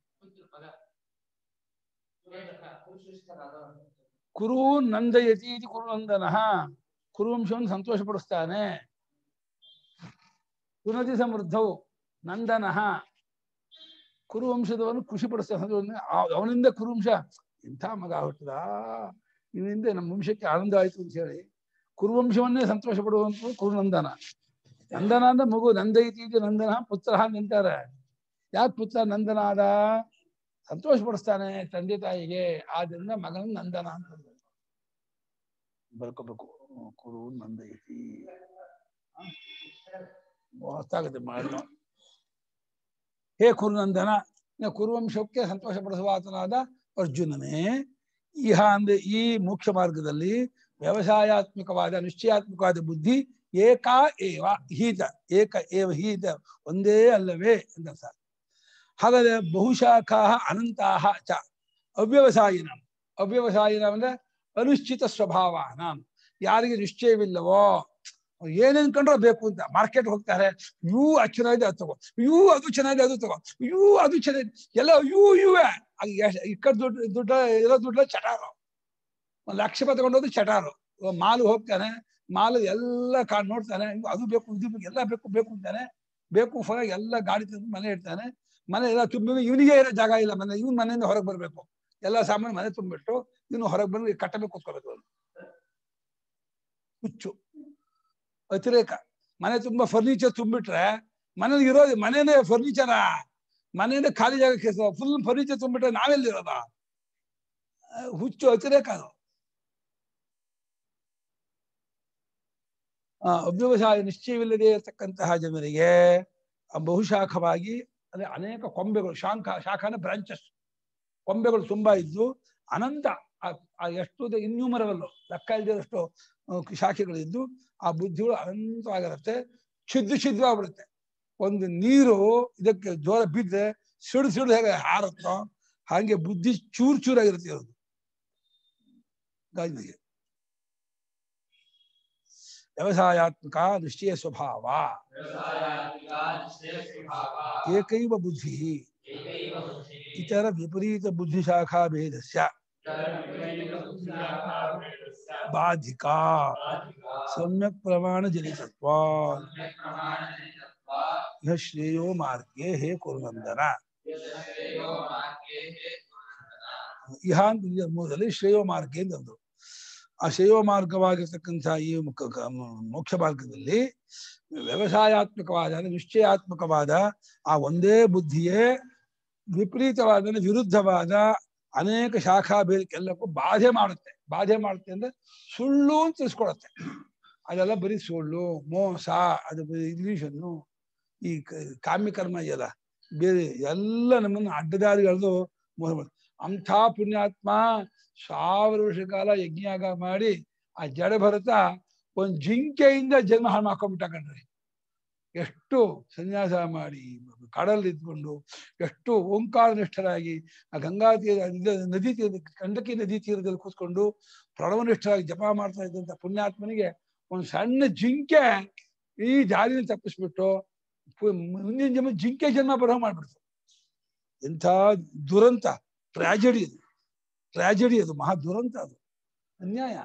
ಕುರು ನಂದಯತಿ ಇದು ಕುರುನಂದನ. ಕುರುವಂಶವನ್ನು ಸಂತೋಷಪಡಿಸ್ತಾನೆ. ಉನ್ನತಿ ಸಮೃದ್ಧವು ನಂದನ, ಕುರುವಂಶದವನು ಖುಷಿ ಪಡಿಸ್ತಾನೆ. ಅವನಿಂದ ಕುರುವಂಶ ಇಂಥ ಮಗ ಹುಟ್ಟದ, ಇವನಿಂದ ನಮ್ಮ ವಂಶಕ್ಕೆ ಆನಂದ ಆಯ್ತು ಅಂತ ಹೇಳಿ ಕುರುವಂಶವನ್ನೇ ಸಂತೋಷ ಪಡುವಂತ ಕುರುನಂದನ. ನಂದನ ಅಂದ್ರೆ ಮಗು, ನಂದೈತಿ ಇದು ನಂದನ, ಪುತ್ರ ನಿಂತಾರೆ. ಯಾಕೆ ಪುತ್ರ ನಂದನ ಆದ? ಸಂತೋಷ ಪಡಿಸ್ತಾನೆ ತಂದೆ ತಾಯಿಗೆ, ಆದ್ರಿಂದ ಮಗನ ನಂದನ ಅಂತ ಬರ್ಕೋಬೇಕು. ಕುರು ನಂದೈತಿ ಹೊತ್ತಾಗುತ್ತೆ ಮಾಡಲು. ಹೇ ಕುರುನಂದನ, ಕುರುವಂಶಕ್ಕೆ ಸಂತೋಷ ಪಡಿಸುವ ಆತನಾದ ಅರ್ಜುನನೇ, ಇಹ ಅಂದ್ರೆ ಈ ಮೋಕ್ಷ ಮಾರ್ಗದಲ್ಲಿ ವ್ಯವಸಾಯಾತ್ಮಕವಾದ ನಿಶ್ಚಯಾತ್ಮಕವಾದ ಬುದ್ಧಿ ಏಕಾ ಏವ ಹೀತ, ಏಕ ಏವ ಹೀತ ಒಂದೇ ಅಲ್ಲವೇ ಅಂತ ಅರ್ಥ. ಹಾಗಾದ್ರೆ ಬಹುಶಾಖಾ ಅನಂತಾಹ ಚ ಅವ್ಯವಸಾಯಿನ, ಅವ್ಯವಸಾಯಿನ ಅಂದ್ರೆ ಅನಿಶ್ಚಿತ ಸ್ವಭಾವನ, ಯಾರಿಗೆ ನಿಶ್ಚಯವಿಲ್ಲವೋ, ಏನೇನ್ ಕಂಡ್ರೆ ಬೇಕು ಅಂತ ಮಾರ್ಕೆಟ್ ಹೋಗ್ತಾರೆ. ಯೂ ಅದು ಚೆನ್ನಾಗಿದೆ ಅದು ತಗೋ, ಯೂ ಅದು ಚೆನ್ನಾಗಿದೆ ಅದು ತಗೋ, ಯೂ ಅದು ಚೆನ್ನಾಗಿದೆ ಎಲ್ಲ ಯೂ ಯುವೇ. ಇಕ್ಕದ ದುಡ್ಡು ದುಡ್ಡ ಇರೋ ದುಡ್ಡ ಚಟಾರು, ಒಂದು ಲಕ್ಷ ರೂಪಾಯಿ ತಗೊಂಡೋದು ಚಟಾರು. ಮಾಲು ಹೋಗ್ತಾನೆ, ಮಾಲು ಎಲ್ಲ ಕಾಣ್ ನೋಡ್ತಾನೆ, ಅದು ಬೇಕು ಇದು ಬೇಕು ಎಲ್ಲ ಬೇಕು ಬೇಕು ಅಂತಾನೆ. ಬೇಕು ಹೊರಗೆ ಎಲ್ಲ ಗಾಡಿ ತಂದು ಮನೆ ಇಡ್ತಾನೆ. ಮನೆ ಎಲ್ಲ ತುಂಬ ಇವನಿಗೆ ಇರೋ ಜಾಗ ಇಲ್ಲ, ಮನೆ ಇವನ್ ಮನೆಯಿಂದ ಹೊರಗೆ ಬರ್ಬೇಕು, ಎಲ್ಲ ಸಾಮಾನು ಮನೆ ತುಂಬಿಟ್ಟು ಇವನು ಹೊರಗೆ ಬಂದು ಕಟ್ಟಬೇಕು, ಕೂತ್ಕೋಬೇಕು. ಹುಚ್ಚು, ಅತಿರೇಕ. ಮನೆ ತುಂಬಾ ಫರ್ನಿಚರ್ ತುಂಬಿಟ್ರೆ ಮನೇಲಿ ಇರೋದು ಮನೇನೆ ಫರ್ನಿಚರ, ಮನೇನೆ ಖಾಲಿ ಜಾಗಕ್ಕೆ ಫುಲ್ ಫರ್ನಿಚರ್ ತುಂಬಿಟ್ರೆ ನಾವೆಲ್ಲಿರೋದ? ಹುಚ್ಚು, ಅತಿರೇಕ ಅದು. ಆ ಅವ್ಯವಸಾಯ ನಿಶ್ಚಯವಿಲ್ಲದೆ ಇರತಕ್ಕಂತಹ ಜನರಿಗೆ ಬಹುಶಾಖವಾಗಿ ಅಂದ್ರೆ ಅನೇಕ ಕೊಂಬೆಗಳು, ಶಾಖ ಶಾಖನ ಬ್ರಾಂಚಸ್, ಕೊಂಬೆಗಳು ತುಂಬಾ ಇದ್ದು ಅನಂತ ಎಷ್ಟು ಇನ್ಯೂಮರಬಲ್, ಲೆಕ್ಕ ಇಲ್ಲದಷ್ಟು ಶಾಖೆಗಳಿದ್ದು ಆ ಬುದ್ಧಿಗಳು ಅನಂತವಾಗಿರುತ್ತೆ. ಛಿದ್ರ ಛಿದ್ರ ಆಗ್ಬಿಡುತ್ತೆ. ಒಂದು ನೀರು ಇದಕ್ಕೆ ಜೋರ ಬಿದ್ದರೆ ಸಿಡು ಸಿಡು ಹೇಗೆ ಹಾರುತ್ತೋ ಹಾಗೆ ಬುದ್ಧಿ ಚೂರ್ ಚೂರಾಗಿರುತ್ತೆ ಇರೋದು ಗಾಜಿಗೆ. ವ್ಯವಸಾಯಾತ್ಮಕ ನಿಶ್ಚಯ ಸ್ವಭಾವ ಏಕೈವ ಬುದ್ಧಿ ಇತರ ವಿಪರೀತ ಬುದ್ಧಿಶಾಖಾ ಭೇದಸ್ಯ ಬಾಧಿಕಾ ಸಮ್ಯಕ್ ಪ್ರಮಾಣ ಜನಿತತ್ವ ಯಹ ಶ್ರೇಯೋ ಮಾರ್ಗೇ ಹೇ ಕುರುನಂದನ. ಇಹ ಮೂಲದಲ್ಲಿ ಶ್ರೇಯೋ ಮಾರ್ಗ ಎಂದಂದ್ರು. ಆ ಶ್ರೇಯೋ ಮಾರ್ಗವಾಗಿರ್ತಕ್ಕಂಥ ಈ ಮೋಕ್ಷ ಮಾರ್ಗದಲ್ಲಿ ವ್ಯವಸಾಯಾತ್ಮಕವಾದ ನಿಶ್ಚಯಾತ್ಮಕವಾದ ಆ ಒಂದೇ ಬುದ್ಧಿಯೇ ವಿಪರೀತವಾದ ವಿರುದ್ಧವಾದ ಅನೇಕ ಶಾಖಾ ಬೇರೆಲ್ಲಕ್ಕೂ ಬಾಧೆ ಮಾಡುತ್ತೆ. ಬಾಧೆ ಮಾಡುತ್ತೆ ಅಂದ್ರೆ ಸುಳ್ಳು ಅಂತ ತಿಳಿಸ್ಕೊಡತ್ತೆ. ಅದೆಲ್ಲ ಬರೀ ಸುಳ್ಳು, ಮೋಸ, ಅದು ಬರೀ ಇಲ್ಯೂಷನ್ನು, ಈ ಕಾಮ್ಯಕರ್ಮ ಇದೆಯಲ್ಲ ಬೇರೆ ಎಲ್ಲ ನಮ್ಮನ್ನು ಅಡ್ಡದಾರಿಗಳದು ಮೋಸ ಮಾಡ. ಅಂಥ ಪುಣ್ಯಾತ್ಮ ಸಾವಿರ ವರ್ಷ ಕಾಲ ಯಜ್ಞಾಗ ಮಾಡಿ ಆ ಜಡ ಭರತ ಒಂದು ಜಿಂಕೆಯಿಂದ ಜನ್ಮ ಹಾಳು ಮಾಡ್ಕೊಂಡ್ಬಿಟ್ಟ ಕಣ್ರಿ. ಎಷ್ಟು ಸನ್ಯಾಸ ಮಾಡಿ ಕಾಡಲ್ಲಿ ಇದ್ಕೊಂಡು ಎಷ್ಟು ಓಂಕಾರ ನಿಷ್ಠರಾಗಿ ಆ ಗಂಗಾ ತೀರ ನದಿ ತೀರ ಕಂಡಕಿ ನದಿ ತೀರದಲ್ಲಿ ಕೂತ್ಕೊಂಡು ಪ್ರಣವನಿಷ್ಠರಾಗಿ ಜಪ ಮಾಡ್ತಾ ಇದ್ದಂಥ ಪುಣ್ಯಾತ್ಮನಿಗೆ ಒಂದು ಸಣ್ಣ ಜಿಂಕೆ ಈ ದಾರಿನ ತಪ್ಪಿಸ್ಬಿಟ್ಟು ಮುಂದಿನ ಜನ್ಮ ಜಿಂಕೆ ಜನ್ಮ ಬರೋ ಮಾಡ್ಬಿಡ್ತು. ಎಂಥ ದುರಂತ, ಟ್ರಾಜಡಿ ಅದು, ಟ್ರಾಜಡಿ ಅದು, ಮಹಾ ದುರಂತ ಅದು, ಅನ್ಯಾಯ.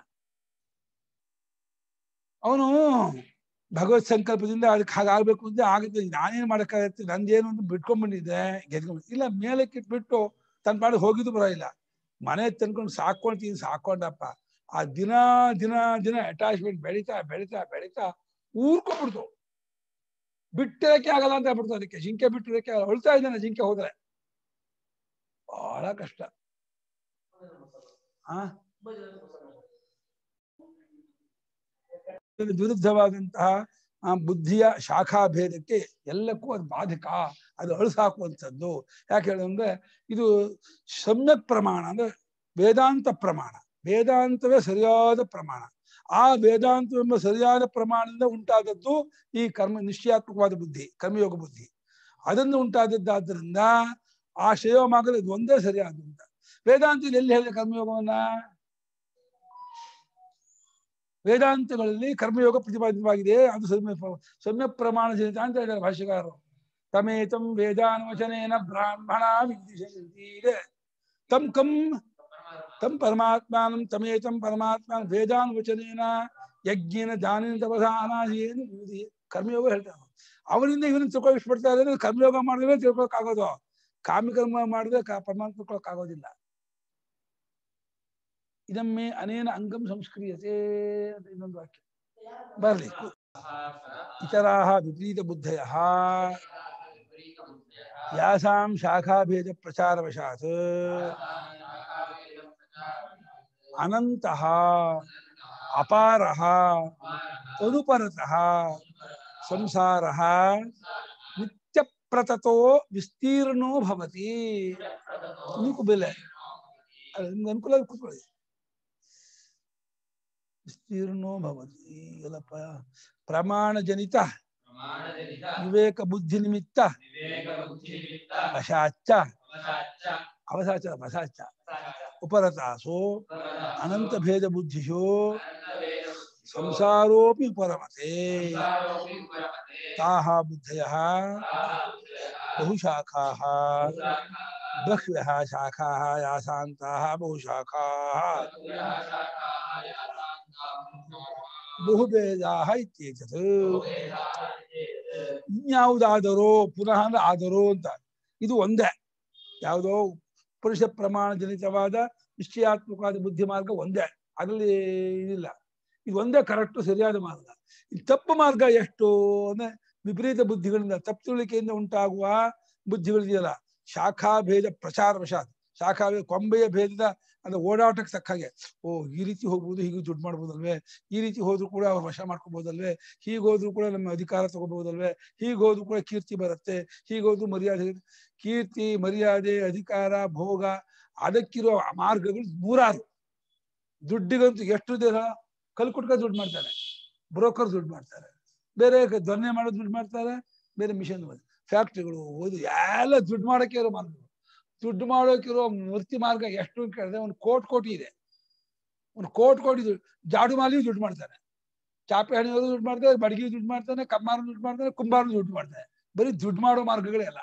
ಅವನು ಭಗವತ್ ಸಂಕಲ್ಪದಿಂದ ಅದಕ್ಕೆ ಹಾಗಾಗ್ಬೇಕು ಅಂದ್ರೆ ಆಗುತ್ತೆ. ನಾನೇನ್ ಮಾಡಕ್ಕಾಗತ್ತೆ, ನಂದೇನು ಅಂತ ಬಿಟ್ಕೊಂಡ್ ಬಂದಿದ್ದೆ, ಗೆದ್ಕೊಂಡ್ ಇಲ್ಲ ಮೇಲಕ್ಕೆ ಇಟ್ಬಿಟ್ಟು ತನ್ನ ಪಾಡು ಹೋಗಿದ್ದು ಬರೋ ಇಲ್ಲ. ಮನೆ ತಂದ್ಕೊಂಡು ಸಾಕೊಂಡ್ತೀನಿ, ಸಾಕೊಂಡಪ್ಪ. ಆ ದಿನ ದಿನ ದಿನ ಅಟ್ಯಾಚ್ಮೆಂಟ್ ಬೆಳೀತಾ ಬೆಳೀತಾ ಬೆಳೀತಾ ಊರ್ಕೊಂಡ್ಬಿಡ್ತು. ಬಿಟ್ಟಿರಕ್ಕೆ ಆಗಲ್ಲ ಅಂತ ಆಗ್ಬಿಡ್ತು. ಅದಕ್ಕೆ ಜಿಂಕೆ ಬಿಟ್ಟಿರಕ್ಕೆ ಹೊಳ್ತಾ ಇದ್ದಾನೆ ಜಿಂಕೆ ಹೋದ್ರೆ. ಬಹಳ ಕಷ್ಟ. ಆ ವಿರುದ್ಧವಾದಂತಹ ಆ ಬುದ್ಧಿಯ ಶಾಖಾ ಭೇದಕ್ಕೆ ಎಲ್ಲಕ್ಕೂ ಅದು ಬಾಧಕ, ಅದು ಅಳಿಸಾಕುವಂಥದ್ದು. ಯಾಕೆ ಹೇಳಿದ್ರೆ ಇದು ಸಮ್ಯಕ್ ಪ್ರಮಾಣ ಅಂದ್ರೆ ವೇದಾಂತ ಪ್ರಮಾಣ. ವೇದಾಂತವೇ ಸರಿಯಾದ ಪ್ರಮಾಣ. ಆ ವೇದಾಂತವೆಂಬ ಸರಿಯಾದ ಪ್ರಮಾಣದಿಂದ ಉಂಟಾದದ್ದು ಈ ಕರ್ಮ ನಿಶ್ಚಯಾತ್ಮಕವಾದ ಬುದ್ಧಿ, ಕರ್ಮಯೋಗ ಬುದ್ಧಿ. ಅದನ್ನು ಉಂಟಾದದ್ದಾದ್ರಿಂದ ಆ ಶ್ರೇಯೋಮಾರ್ಗದ ಇದು ಒಂದೇ ಸರಿಯಾದಂತ. ವೇದಾಂತದಲ್ಲಿ ಎಲ್ಲಿ ಹೇಳಿದೆ ಕರ್ಮಯೋಗವನ್ನ? ವೇದಾಂತಗಳಲ್ಲಿ ಕರ್ಮಯೋಗ ಪ್ರತಿಪಾದಿತವಾಗಿದೆ. ಅದು ಸಮ್ಯ ಸಮ್ಯ ಪ್ರಮಾಣ ಜನಿತ ಅಂತ ಹೇಳಿದ್ದಾರೆ ಭಾಷ್ಯಕಾರರು. ತಮೇತಂ ವೇದಾನುವಚನೇನ ಬ್ರಾಹ್ಮಣ ವಿದ್ಯುಷಂತಿ ಇದೆ. ತಂ ಕಂ ತಂ ಪರಮಾತ್ಮಾನಂ ತಮೇತಂ ಪರಮಾತ್ಮ ವೇದಾನುವಚನೇನ ಯಜ್ಞೇನ ದಾನೇನ ತಪಸಾ ಅನಾದಿಯೇನು ಕರ್ಮಯೋಗ ಹೇಳ್ತಾರೆ. ಅವರಿಂದ ಇವರನ್ನು ತಿಳ್ಕೊಳ್ಬಿಡ್ತಾ ಇದ್ದಾರೆ. ಕರ್ಮಯೋಗ ಮಾಡಿದ್ರೆ ತಿಳ್ಕೊಳಕ್ಕಾಗೋದು, ಕಾಮ್ಯಕರ್ಮ ಮಾಡಿದ್ರೆ ಪರಮಾತ್ಮ ತಿಳ್ಕೊಳಕ್ಕಾಗೋದಿಲ್ಲ. ಇದಮ್ಮೆ ಅನೇನ ಅಂಗಂ ಸಂಸ್ಕ್ರಿಯತೆ ಅಂತ ಇನ್ನೊಂದು ವಾಕ್ಯ ಬರ್ಲಿ. ಇತರಾಹ ವಿಪರೀತ ಬುದ್ಧಯಃ ಯಾಸಾಂ ಶಾಖಾಭೇದ ಪ್ರಚಾರವಶಾತ್ ಅನಂತಃ ಅಪಾರಃ ತದುಪರತಃ ಸಂಸಾರಃ ನಿತ್ಯಪ್ರತತೋ ವಿಸ್ತೀರ್ಣೋ ಭವತಿ. ನಿಮಗೂ ಬೆಲೆ ಅನುಕೂಲ ಕೂತ್ಕೊಳ್ಳಿ. ವಿಸ್ತೀರ್ಣೋ ಭವತಿ ಎಲ್ಲಪ್ಪ ಪ್ರಮಾಣ ಜನಿತ ವಿವೇಕ ಬುದ್ಧಿ ನಿಮಿತ್ತ ವಶಾಚ್ಚ ಅವಸಾಚ ವಶಾಚ್ಚ ಉಪರತಾಸೋ ಅನಂತ ಭೇದ ಬುದ್ಧಿಶೋ ಸಂಸಾರೋಪಿ ಉಪರಮತೆ ತಾಹ ಬುದ್ಧಯಃ ಬಹುಶಾಖಾಃ ಬಹ್ವ್ಯಃ ಶಾಖಾಃ ಯಾಸಾಂತಾಃ ಬಹುಶಾಖಾಃ ಬಹುಭೇದಾಃ ಇತ್ಯೇತತ್. ಇನ್ಯಾವುದಾದರೋ ಪುನಃ ಅಂದ್ರೆ ಆದರೋ ಅಂತ ಇದು ಒಂದೇ. ಯಾವುದೋ ಪುರುಷ ಪ್ರಮಾಣ ಜನಿತವಾದ ನಿಶ್ಚಯಾತ್ಮಕವಾದ ಬುದ್ಧಿ ಮಾರ್ಗ ಒಂದೇ, ಅದರಲ್ಲಿ ಇದಿಲ್ಲ. ಇದು ಒಂದೇ ಕರೆಕ್ಟ್ ಸರಿಯಾದ ಮಾರ್ಗ. ಈ ತಪ್ಪು ಮಾರ್ಗ ಎಷ್ಟು ಅಂದ್ರೆ ವಿಪರೀತ ಬುದ್ಧಿಗಳಿಂದ ತಪ್ಪು ತಿಳುವಳಿಕೆಯಿಂದ ಉಂಟಾಗುವ ಬುದ್ಧಿಗಳಿದೆಯಲ್ಲ, ಶಾಖಾ ಭೇದ ಪ್ರಚಾರ ವಶಾತ್, ಶಾಖಾ ಕೊಂಬೆಯ ಭೇದದ ಅಂದ್ರೆ ಓಡಾಟಕ್ಕೆ ತಕ್ಕ ಹಾಗೆ, ಓ ಈ ರೀತಿ ಹೋಗ್ಬೋದು, ಹೀಗೆ ದುಡ್ಡು ಮಾಡ್ಬೋದಲ್ವೇ, ಈ ರೀತಿ ಹೋದ್ರು ಕೂಡ ವಶ ಮಾಡ್ಕೋಬಹುದಲ್ವೇ, ಹೀಗೆ ಹೋದ್ರು ಕೂಡ ನಮ್ಮ ಅಧಿಕಾರ ತಗೋಬಹುದಲ್ವೇ, ಹೀಗೆ ಹೋದ್ರು ಕೂಡ ಕೀರ್ತಿ ಬರುತ್ತೆ, ಹೀಗೆ ಹೋದ್ರು ಮರ್ಯಾದೆ. ಕೀರ್ತಿ, ಮರ್ಯಾದೆ, ಅಧಿಕಾರ, ಭೋಗ ಅದಕ್ಕಿರೋ ಮಾರ್ಗಗಳು ನೂರಾರು. ದುಡ್ಡಿಗಂತೂ ಎಷ್ಟು ದೇಹ ಕಲ್ ಕುಟ್ಕ ದುಡ್ಡು ಮಾಡ್ತಾರೆ, ಬ್ರೋಕರ್ ದುಡ್ಡು ಮಾಡ್ತಾರೆ, ಬೇರೆ ದೊನ್ನೆ ಮಾಡೋದು ದುಡ್ಡು ಮಾಡ್ತಾರೆ, ಬೇರೆ ಮಿಷನ್ ಫ್ಯಾಕ್ಟ್ರಿಗಳು ಓದು ಎಲ್ಲ ದುಡ್ಡು ಮಾಡೋಕೆ ಇರೋ ಮಾರ್ಗಗಳು. ದುಡ್ಡು ಮಾಡೋಕಿರೋ ಮೂರ್ತಿ ಮಾರ್ಗ ಎಷ್ಟು ಕೇಳಿದ್ರೆ ಒಂದು ಕೋಟಿ ಕೋಟಿ ಇದೆ. ಒಂದು ಕೋಟಿ ಕೋಟಿ ದುಡ್ಡು. ಜಾಡು ಮಾಲಿಯೂ ದುಡ್ಡು ಮಾಡ್ತಾನೆ, ಚಾಪೆ ಹಣಿಯವರು ದುಡ್ಡು ಮಾಡ್ತಾರೆ, ಬಡಗಿ ದುಡ್ಡು ಮಾಡ್ತಾನೆ, ಕಮ್ಮಾರು ದುಡ್ಡು ಮಾಡ್ತಾನೆ, ಕುಂಬಾರು ದುಡ್ಡು ಮಾಡ್ತಾನೆ. ಬರೀ ದುಡ್ಡು ಮಾಡೋ ಮಾರ್ಗಗಳೇ ಅಲ್ಲ,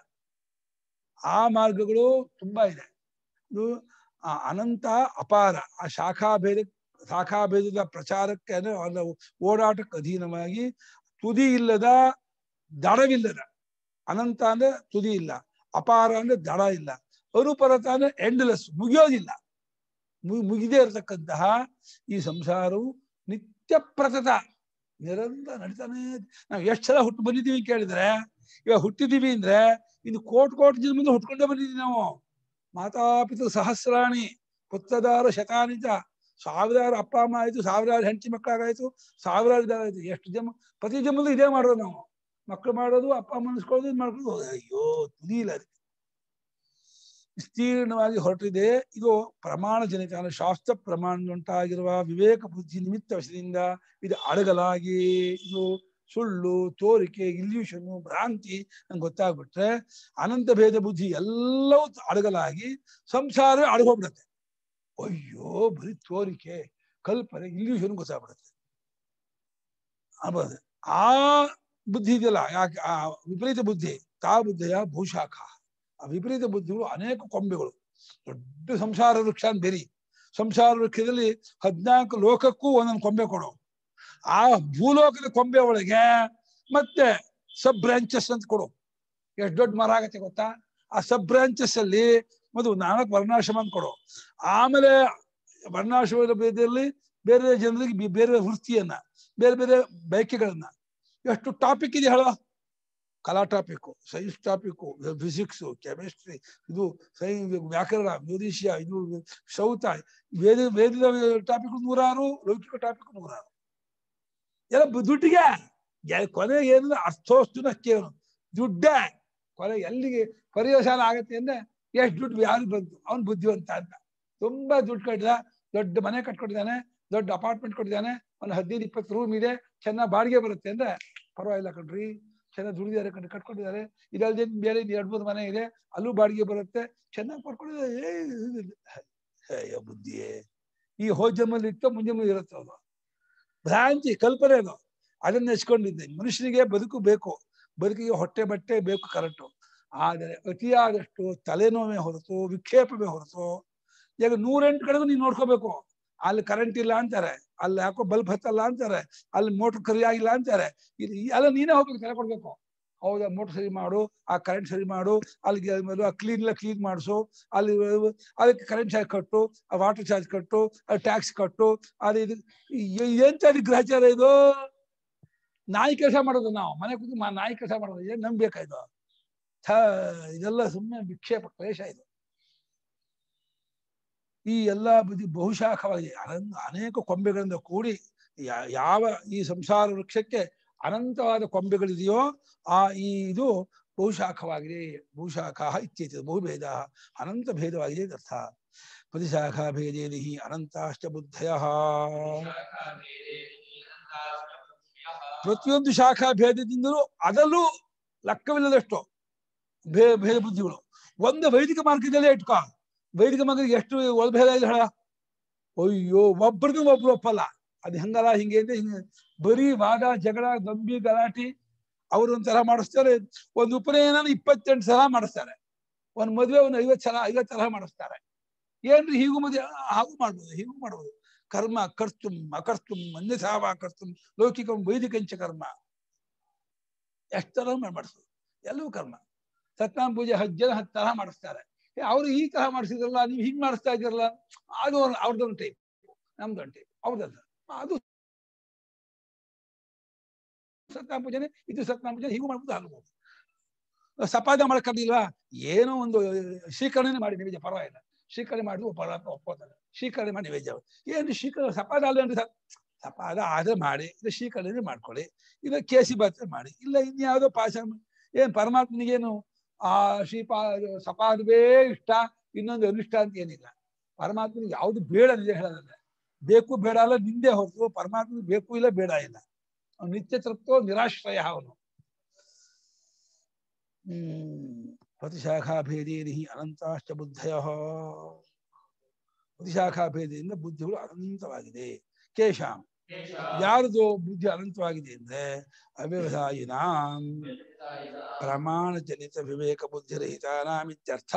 ಆ ಮಾರ್ಗಗಳು ತುಂಬಾ ಇದೆ. ಇದು ಆ ಅನಂತ ಅಪಾರ. ಆ ಶಾಖಾಭೇದ ಶಾಖಾಭೇದದ ಪ್ರಚಾರಕ್ಕೆ ಅಂದ್ರೆ ಓಡಾಟಕ್ಕೆ ಅಧೀನವಾಗಿ ತುದಿ ಇಲ್ಲದ ದಡವಿಲ್ಲದ. ಅನಂತ ಅಂದ್ರೆ ತುದಿ ಇಲ್ಲ, ಅಪಾರ ಅಂದ್ರೆ ದಡ ಇಲ್ಲ, ಅನುಪರತ ಅಂದ್ರೆ ಎಂಡ್ಲೆಸ್, ಮುಗಿಯೋದಿಲ್ಲ. ಮುಗಿದೇ ಇರತಕ್ಕಂತಹ ಈ ಸಂಸಾರವು ನಿತ್ಯ ಪ್ರತತ ನಿರಂತರ ನಡೀತಾನೆ. ನಾವು ಎಷ್ಟು ಸಲ ಹುಟ್ಟು ಬಂದಿದ್ದೀವಿ ಕೇಳಿದ್ರೆ, ಇವಾಗ ಹುಟ್ಟಿದೀವಿ ಅಂದ್ರೆ ಇನ್ನು ಕೋಟಿ ಕೋಟಿ ಜನ್ಮದಿಂದ ಹುಟ್ಕೊಂಡೇ ಬಂದಿದ್ದೀವಿ ನಾವು. ಮಾತಾಪಿತು ಸಹಸ್ರಾಣಿ ಪುತ್ರದಾರ ಶತಾನಿತ, ಸಾವಿರಾರು ಅಪ್ಪ ಅಮ್ಮ ಆಯ್ತು, ಸಾವಿರಾರು ಹೆಂಡತಿ ಮಕ್ಕಳಾಗಾಯ್ತು, ಸಾವಿರಾರು ಇದಾಗಾಯ್ತು. ಎಷ್ಟು ಜನ್ಮ, ಪ್ರತಿ ಜನ್ಮದಲ್ಲೂ ಇದೇ ಮಾಡೋದು ನಾವು. ಮಕ್ಕಳು ಮಾಡೋದು, ಅಪ್ಪ ಅಮ್ಮ ಅನ್ಸ್ಕೊಳ್ಳೋದು, ಇದು ಮಾಡ್ಕೊಳ್ಳೋದು. ಅಯ್ಯೋ ತುದಿ ಇಲ್ಲ ಅದಕ್ಕೆ. ವಿಸ್ತೀರ್ಣವಾಗಿ ಹೊರಟಿದೆ. ಇದು ಪ್ರಮಾಣ ಜನಿತ ಅಂದ್ರೆ ಶಾಸ್ತ್ರ ಪ್ರಮಾಣದುಂಟಾಗಿರುವ ವಿವೇಕ ಬುದ್ಧಿ ನಿಮಿತ್ತ ವಶದಿಂದ ಇದು ಅಡಗಲಾಗಿ, ಇದು ಸುಳ್ಳು, ತೋರಿಕೆ, ಇಲ್ಯೂಷನ್ನು, ಭ್ರಾಂತಿ ನಂಗೆ ಗೊತ್ತಾಗ್ಬಿಟ್ರೆ ಅನಂತ ಭೇದ ಬುದ್ಧಿ ಎಲ್ಲವೂ ಅಡಗಲಾಗಿ ಸಂಸಾರ ಅಡಗೋಗ್ಬಿಡತ್ತೆ. ಅಯ್ಯೋ ಬರೀ ತೋರಿಕೆ, ಕಲ್ಪನೆ, ಇಲ್ಯೂಷನ್ ಗೊತ್ತಾಗ್ಬಿಡತ್ತೆ. ಅಬದು ಆ ಬುದ್ಧಿ ಇದೆಯಲ್ಲ, ಯಾಕೆ ಆ ವಿಪರೀತ ಬುದ್ಧಿ, ತಾ ಬುದ್ಧಿಯ ಭೂಶಾಖ. ಆ ವಿಪರೀತ ಬುದ್ಧಿಗಳು ಅನೇಕ ಕೊಂಬೆಗಳು. ದೊಡ್ಡ ಸಂಸಾರ ವೃಕ್ಷ ಅಂತ ಬೇರಿ. ಸಂಸಾರ ವೃಕ್ಷದಲ್ಲಿ ಹದಿನಾಲ್ಕು ಲೋಕಕ್ಕೂ ಒಂದೊಂದು ಕೊಂಬೆ ಕೊಡು. ಆ ಭೂಲೋಕದ ಕೊಂಬೆ ಒಳಗೆ ಮತ್ತೆ ಸಬ್ ಬ್ರಾಂಚಸ್ ಅಂತ ಕೊಡು. ಎಷ್ಟು ದೊಡ್ಡ ಮರ ಆಗತ್ತೆ ಗೊತ್ತಾ? ಆ ಸಬ್ ಬ್ರಾಂಚಸ್ ಅಲ್ಲಿ ಮತ್ತು ನಾಲ್ಕು ವರ್ಣಾಶ್ರಮ ಅಂತ ಕೊಡು. ಆಮೇಲೆ ವರ್ಣಾಶ್ರಮದ ಭೇದದಲ್ಲಿ ಬೇರೆ ಜನರಿಗೆ ಬೇರೆ ವೃತ್ತಿಯನ್ನ, ಬೇರೆ ಬೇರೆ ಬಯಕೆಗಳನ್ನ. ಎಷ್ಟು ಟಾಪಿಕ್ ಇದೆ ಹೇಳೋ. ಕಲಾ topic, science topic, physics, chemistry, ಇದು ಸೈ ವ್ಯಾಕರಣ, ಜ್ಯೋತಿಷ್ಯ, ಇದು ಸೌತ, ವೇದ ವೇದದ ಟಾಪಿಕ್ ನೂರಾರು, ಲೌಕಿಕ ಟಾಪಿಕ್ ನೂರಾರು. ಎಲ್ಲ ದುಡ್ಡಿಗೆ ಕೊನೆಗೆ ಏನಂದ್ರೆ ಅರ್ಥೋಸ್ತು ನಕ್ಕೇನು ದುಡ್ಡೇ. ಕೊನೆ ಎಲ್ಲಿಗೆ ಪರ್ಯವಸಾನ ಆಗತ್ತೆ ಅಂದ್ರೆ ಎಷ್ಟು ದುಡ್ಡು ಯಾರಿಗೆ ಬಂತು, ಅವ್ನು ಬುದ್ಧಿವಂತ ಅಂತ. ತುಂಬಾ ದುಡ್ಡು ಕಟ್ಟಿದ, ದೊಡ್ಡ ಮನೆ ಕಟ್ಕೊಟ್ಟಿದ್ದಾನೆ, ದೊಡ್ಡ ಅಪಾರ್ಟ್ಮೆಂಟ್ ಕೊಟ್ಟಿದ್ದಾನೆ, ಒಂದು ಹದಿನೈದು ಇಪ್ಪತ್ತು ರೂಮ್ ಇದೆ, ಚೆನ್ನಾಗಿ ಬಾಡಿಗೆ ಬರುತ್ತೆ ಅಂದ್ರೆ ಪರವಾಗಿಲ್ಲ ಕಣ್ರಿ, ಚೆನ್ನಾಗಿ ದುಡಿದಾರೆ ಕಣ್ ಕಟ್ಕೊಂಡಿದ್ದಾರೆ. ಇದಲ್ಲದೆ ಬೇರೆ ಎರಡು ಮೂರು ಮನೆ ಇದೆ, ಅಲ್ಲೂ ಬಾಡಿಗೆ ಬರುತ್ತೆ, ಚೆನ್ನಾಗಿ ಪಡ್ಕೊಂಡಿದ್ದಾರೆ. ಅಯ್ಯೋ ಬುದ್ಧಿಯೇ, ಈ ಹೋಜಮ್ಮಲ್ಲಿ ಇತ್ತು ಮುಂಜಾನೆ ಇರುತ್ತೆ. ಅದು ಭ್ರಾಂತಿ, ಕಲ್ಪನೆ. ಅದು ಅದನ್ನ ನೆಚ್ಕೊಂಡಿದ್ದೆ. ಮನುಷ್ಯನಿಗೆ ಬದುಕು ಬೇಕು, ಬದುಕಿಗೆ ಹೊಟ್ಟೆ ಬಟ್ಟೆ ಬೇಕು ಕರೆಕ್ಟು. ಆದರೆ ಅತಿಯಾದಷ್ಟು ತಲೆನೋವೇ ಹೊರತು, ವಿಕ್ಷೇಪವೇ ಹೊರತು. ಈಗ ನೂರೆಂಟು ಕಡೆಗೂ ನೀನು ನೋಡ್ಕೋಬೇಕು. ಅಲ್ಲಿ ಕರೆಂಟ್ ಇಲ್ಲ ಅಂತಾರೆ, ಅಲ್ಲಿ ಯಾಕೋ ಬಲ್ಬ್ ಹತ್ತಲ್ಲ ಅಂತಾರೆ, ಅಲ್ಲಿ ಮೋಟ್ರ್ ಕರಿ ಆಗಿಲ್ಲ ಅಂತಾರೆ. ಇದು ಎಲ್ಲ ನೀನೇ ಹೋಗ್ಬೇಕು, ತಲೆ ಕೊಡ್ಬೇಕು. ಹೌದಾ, ಮೋಟ್ರ್ ಸರಿ ಮಾಡು, ಆ ಕರೆಂಟ್ ಸರಿ ಮಾಡು, ಅಲ್ಲಿಗೆ ಆ ಕ್ಲೀನ್ ಎಲ್ಲ ಕ್ಲೀನ್ ಮಾಡಿಸು, ಅಲ್ಲಿ ಅದಕ್ಕೆ ಕರೆಂಟ್ ಚಾರ್ಜ್ ಕಟ್ಟು, ಆ ವಾಟರ್ ಚಾರ್ಜ್ ಕಟ್ಟು, ಅದು ಟ್ಯಾಕ್ಸ್ ಕಟ್ಟು, ಅದು ಇದು ಎಂತ ಗ್ರಹಚಾರ ಇದು. ನಾಯಿ ಕೆಲಸ ಮಾಡೋದು ನಾವು, ಮನೆ ಕೂತು ನಾಯಿ ಕೆಲಸ ಮಾಡೋದು. ಏನ್ ನಂಬೇಕಾಯ್ತು? ಥ ಇದೆಲ್ಲ ಸುಮ್ಮನೆ ವಿಕ್ಷೇಪ ಕ್ಲೇಶ ಇದು. ಈ ಎಲ್ಲಾ ಬುದ್ಧಿ ಬಹುಶಾಖವಾಗಿ ಅನೇಕ ಕೊಂಬೆಗಳಿಂದ ಕೂಡಿ ಯಾವ ಈ ಸಂಸಾರ ವೃಕ್ಷಕ್ಕೆ ಅನಂತವಾದ ಕೊಂಬೆಗಳಿದೆಯೋ ಆ ಈ ಇದು ಬಹುಶಾಖವಾಗಿದೆ. ಬಹುಶಾಖ ಇತ್ಯೇತ ಬಹುಭೇದ, ಅನಂತ ಭೇದವಾಗಿದೆ ಅರ್ಥ. ಪ್ರತಿಶಾಖಾ ಭೇದೇದಿ ಅನಂತಾಷ್ಟ ಬುದ್ಧಯ. ಪ್ರತಿಯೊಂದು ಶಾಖಾ ಭೇದದಿಂದಲೂ ಅದಲ್ಲೂ ಲೆಕ್ಕವಿಲ್ಲದಷ್ಟು ಭೇ ಭೇದ ಬುದ್ಧಿಗಳು. ಒಂದು ವೈದಿಕ ಮಾರ್ಗದಲ್ಲೇ ಇಟ್ಕೊ. ವೈದಿಕ ಮಾರ್ಗಕ್ಕೆ ಎಷ್ಟು ಒಳಭೇದ ಇದೆ ಹೇಳ. ಅಯ್ಯೋ ಒಬ್ರದ್ದು ಒಬ್ರು ಒಪ್ಪಲ್ಲ. ಅದು ಹೆಂಗಲ್ಲ ಹಿಂಗೆ ಅಂದ್ರೆ ಹಿಂಗೆ ಬರೀ ವಾದ ಜಗಳ ಗಂಭೀ ಗಲಾಟಿ. ಅವ್ರು ಒಂಥರ ಮಾಡಿಸ್ತಾರೆ. ಒಂದು ಉಪನಯನ ಇಪ್ಪತ್ತೆಂಟು ಸಲ ಮಾಡಿಸ್ತಾರೆ, ಒಂದ್ ಮದುವೆ ಒಂದು ಐವತ್ತು ಸಲ ಐವತ್ತು ಸಲ ಮಾಡಿಸ್ತಾರೆ. ಏನ್ರಿ ಹೀಗೂ ಮದುವೆ ಹಾಗೂ ಮಾಡ್ಬೋದು, ಹೀಗೂ ಮಾಡ್ಬೋದು. ಕರ್ಮ ಕರ್ತುಂ ಅಕರ್ತುಂ ಅನ್ಯಥಾವಾ ಕರ್ತುಂ ಲೌಕಿಕಂ ವೈದಿಕಂಚ ಕರ್ಮ. ಎಷ್ಟು ತರ ಮಾಡಿಸೋದು ಎಲ್ಲವೂ ಕರ್ಮ. ಸತ್ಯನಾರಾಯಣ ಪೂಜೆ ಹತ್ತು ಜನ ಹತ್ತು ತರಹ ಮಾಡಿಸ್ತಾರೆ. ಅವ್ರು ಈ ತರಹ ಮಾಡಿಸಿದ್ರಲ್ಲ, ನೀವು ಹಿಂಗ್ ಮಾಡಿಸ್ತಾ ಇದ್ದೀರಲ್ಲ, ಅದು ಅವ್ರದ್ದೊಂದು ಟೈಪ್, ನಮ್ದೊಂದು ಟೈಪ್, ಅವ್ರದ್ದು ಅದು ಸತ್ಯನಾರಾಯಣ ಪೂಜೆನೆ, ಇದು ಸತ್ಯನಾರಾಯಣ ಪೂಜೆ, ಹೀಗೂ ಮಾಡ್ಬೋದು ಹಾಗಬಹುದು. ಸಪಾದ ಮಾಡ್ಕೊಂಡಿಲ್ವಾ, ಏನೋ ಒಂದು ಶ್ರೀಕರಣೆ ಮಾಡಿ ನೈವೇದ್ಯ ಪರವಾಗಿಲ್ಲ, ಶ್ರೀಕರಣೆ ಮಾಡಿದ್ರು ಪರವಾಗಿ ಒಪ್ಕೋತಾರೆ, ಶ್ರೀಕರಣೆ ಮಾಡಿ ನೈವೇದ್ಯ. ಏನು ಶ್ರೀಕರಣ ಸಪಾದ ಅಲ್ಲ ಅಂದ್ರೆ ಸಪಾದ ಆದ್ರೆ ಮಾಡಿ, ಇಲ್ಲ ಶ್ರೀಕರಣೆ ಮಾಡ್ಕೊಳ್ಳಿ, ಇಲ್ಲ ಕೇಸಿ ಬಾತ್ ಮಾಡಿ, ಇಲ್ಲ ಇನ್ಯಾವುದೋ ಪಾಶ. ಏನ್ ಪರಮಾತ್ಮನಿಗೇನು ಆ ಶ್ರೀಪಾ ಸಪಾದವೇ ಇಷ್ಟ, ಇನ್ನೊಂದು ಅನಿಷ್ಟ ಅಂತ ಏನಿಲ್ಲ. ಪರಮಾತ್ಮನಿಗೆ ಯಾವ್ದು ಬೇಡ ನಿಜ ಹೇಳೋದಲ್ಲ, ಬೇಕು ಬೇಡ ಅಲ್ಲ ನಿಂದೆ ಹೊರತು ಪರಮಾತ್ಮನಿಗೆ ಬೇಕು ಇಲ್ಲ ಬೇಡ ಇಲ್ಲ. ಅವನು ನಿತ್ಯ ತೃಪ್ತೋ ನಿರಾಶ್ರಯ ಅವನು. ಹ್ಮ್ ಪ್ರತಿಶಾಖಾಭೇದೇನಿ ಅನಂತಾಶ್ಚ ಬುದ್ಧಯ. ಪ್ರತಿಶಾಖಾಭೇದದಿಂದ ಬುದ್ಧಿಗಳು ಅನಂತವಾಗಿದೆ. ಕೇಶಾಂ ಯಾರದು ಬುದ್ಧಿ ಅನಂತವಾಗಿದೆ ಅಂದ್ರೆ ಅವ್ಯವಸಾಯಿನ ಪ್ರಮಾಣ ಜನಿತ ವಿವೇಕ ಬುದ್ಧಿರಹಿತಾನಾಂ ಇತ್ಯರ್ಥ.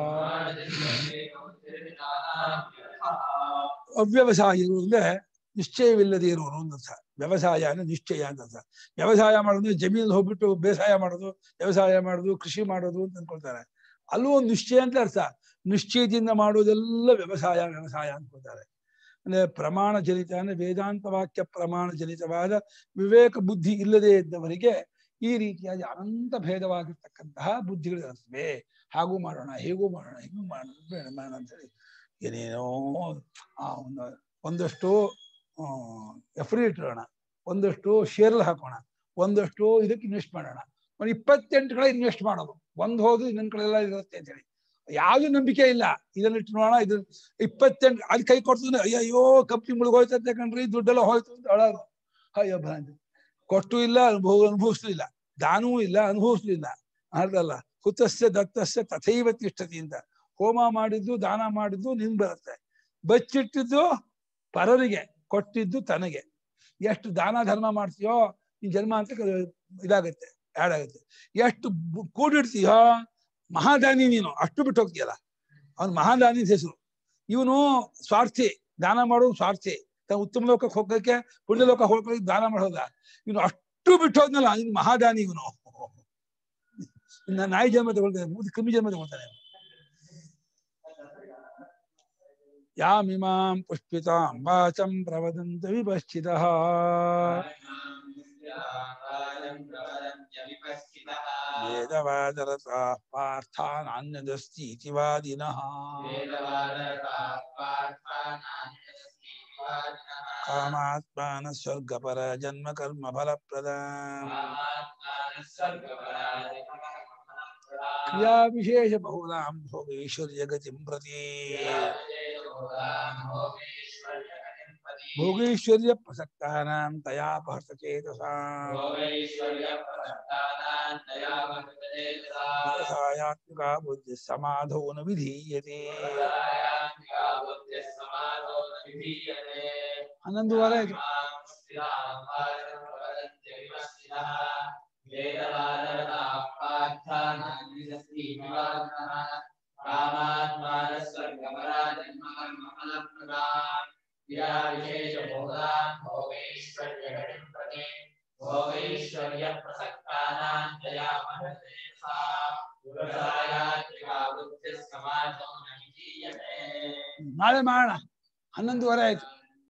ಅವ್ಯವಸಾಯಿಗಳು ಅಂದ್ರೆ ನಿಶ್ಚಯವಿಲ್ಲದೆ ಇರುವವರು ಅಂತ. ವ್ಯವಸಾಯ ಅಂದ್ರೆ ನಿಶ್ಚಯ ಅಂತ ಅರ್ಥ. ವ್ಯವಸಾಯ ಮಾಡೋದು ಜಮೀನಲ್ಲಿ ಹೋಗ್ಬಿಟ್ಟು ಬೇಸಾಯ ಮಾಡೋದು, ವ್ಯವಸಾಯ ಮಾಡೋದು, ಕೃಷಿ ಮಾಡೋದು ಅಂತ ಅನ್ಕೊಳ್ತಾರೆ. ಅಲ್ಲೂ ಒಂದು ನಿಶ್ಚಯ ಅಂತ ಅರ್ಥ. ನಿಶ್ಚಯದಿಂದ ಮಾಡುವುದೆಲ್ಲ ವ್ಯವಸಾಯ ವ್ಯವಸಾಯ ಅನ್ಕೊಳ್ತಾರೆ. ಅಂದ್ರೆ ಪ್ರಮಾಣ ಜನಿತ ಅಂದ್ರೆ ವೇದಾಂತ ವಾಕ್ಯ ಪ್ರಮಾಣ ಜನಿತವಾದ ವಿವೇಕ ಬುದ್ಧಿ ಇಲ್ಲದೆ ಇದ್ದವರಿಗೆ ಈ ರೀತಿಯಾಗಿ ಅನಂತ ಭೇದವಾಗಿರ್ತಕ್ಕಂತಹ ಬುದ್ಧಿಗಳಿರುತ್ತವೆ. ಹಾಗೂ ಮಾಡೋಣ, ಹೇಗೂ ಮಾಡೋಣ, ಹೀಗೂ ಮಾಡೋಣ, ಬೇಡ ಮಾಡೋಣ ಅಂತೇಳಿ ಏನೇನೋ ಆ ಒಂದು ಒಂದಷ್ಟು ಎಫ್ ಡಿ ಇಟ್ಟೋಣ, ಒಂದಷ್ಟು ಶೇರ್ಲ್ ಹಾಕೋಣ, ಒಂದಷ್ಟು ಇದಕ್ಕೆ ಇನ್ವೆಸ್ಟ್ ಮಾಡೋಣ. ಒಂದು ಇಪ್ಪತ್ತೆಂಟು ಕಡೆ ಇನ್ವೆಸ್ಟ್ ಮಾಡೋದು, ಒಂದು ಹೋದು ಇನ್ನೊಂದು ಕಡೆ ಎಲ್ಲ ಇರುತ್ತೆ ಅಂತೇಳಿ ಯಾವ್ದು ನಂಬಿಕೆ ಇಲ್ಲ. ಇದನ್ನ ಇಟ್ಟು ನೋಡೋಣ, ಇದು ಇಪ್ಪತ್ತೆಂಟು ಅದು ಕೈ ಕೊಡ್ತದೆ, ಅಯ್ಯೋ ಅಯ್ಯೋ ಕಂಪ್ನಿ ಮುಳುಗೋಯ್ತಂತೆ ಕಣ್ರಿ, ದುಡ್ಡೆಲ್ಲ ಹೋಯ್ತು ಅಂತ ಹೇಳೋದು. ಅಯ್ಯೋ ಭ್ರಾಂತಿ. ಕೊಟ್ಟು ಇಲ್ಲ, ಅನುಭವ ಅನುಭವಿಸ್ಲೂ ಇಲ್ಲ, ದಾನವೂ ಇಲ್ಲ, ಅನುಭವಿಸ್ಲೂ ಇಲ್ಲ. ಅರ್ಧಲ್ಲ ಹುತಸ್ಯ ದತ್ತಸ್ಯ ತಥೈವ ತಿಷ್ಠತಿ ಅಂತ. ಹೋಮ ಮಾಡಿದ್ದು ದಾನ ಮಾಡಿದ್ದು ನಿನ್ ಬರುತ್ತೆ, ಬಚ್ಚಿಟ್ಟಿದ್ದು ಪರರಿಗೆ, ಕೊಟ್ಟಿದ್ದು ತನಗೆ. ಎಷ್ಟು ದಾನ ಧರ್ಮ ಮಾಡ್ತೀಯೋ ಈ ಜನ್ಮ ಅಂತ ಇದಾಗುತ್ತೆ, ಆ್ಯಡ್ ಆಗುತ್ತೆ. ಎಷ್ಟು ಕೂಡಿಡ್ತೀಯೋ ಮಹಾದಾನಿ ನೀನು, ಅಷ್ಟು ಬಿಟ್ಟು ಹೋಗ್ತೀಯಲ್ಲ, ಅವನು ಮಹಾದಾನಿ ಹೆಸರು. ಇವನು ಸ್ವಾರ್ಥಿ, ದಾನ ಮಾಡೋದು ಸ್ವಾರ್ಥಿ, ತಾನು ಉತ್ತಮ ಲೋಕಕ್ಕೆ ಹೋಗೋಕ್ಕೆ ಪುಣ್ಯ ಲೋಕ ಹೋಗೋಕೆ ದಾನ ಮಾಡೋದ. ಇವನು ಅಷ್ಟು ಬಿಟ್ಟು ಹೋದ್ನಲ್ಲ, ಇನ್ನು ಮಹಾದಾನಿ ಇವನು. ಇನ್ನು ನಾಯಿ ಜನ್ಮ ತಗೊಳ್ತಾನೆ, ಮೂತಿ ಕಮ್ಮಿ ಜನ್ಮ ತಗೊಳ್ತಾನೆ. ಯಾಮಿಮಾಂ ಪುಷ್ಪಿತಾಂ ವಾಚಂ ಪ್ರವದಂತ ವಿಪಶ್ಚಿತಃ ವೇದವಾದರತಾಃ ಪಾರ್ಥಾನಾನ್ಯದಸ್ತಿ ಇತಿ ವಾದಿನಃ. ಕಾಮಾತ್ಮಾನ ಸ್ವರ್ಗಪರ ಜನ್ಮ ಕರ್ಮ ಫಲಪ್ರದಾಂ ಕ್ರಿಯಾ ವಿಶೇಷ ಬಹುಲಾಂ ಭೋಗೈಶ್ವರ್ಯ ಗತಿಂ ಪ್ರತಿ. ಭೋಗೈಶ್ವರ್ಯ ಪ್ರಸಕ್ತಾನಾಂ ತಯಾಪಹೃತ ಚೇತಸಾಂ ವ್ಯವಸಾಯಾತ್ಮಿಕ ಬುದ್ಧಿ ಸಮಾಧೋ ನ ವಿಧೀಯತೆ. ಹನ್ನೊಂದುವರೆ ಆಯ್ತು. ನಾಳೆ ಮಾಡೋಣ. ಹನ್ನೊಂದುವರೆ ಆಯ್ತು.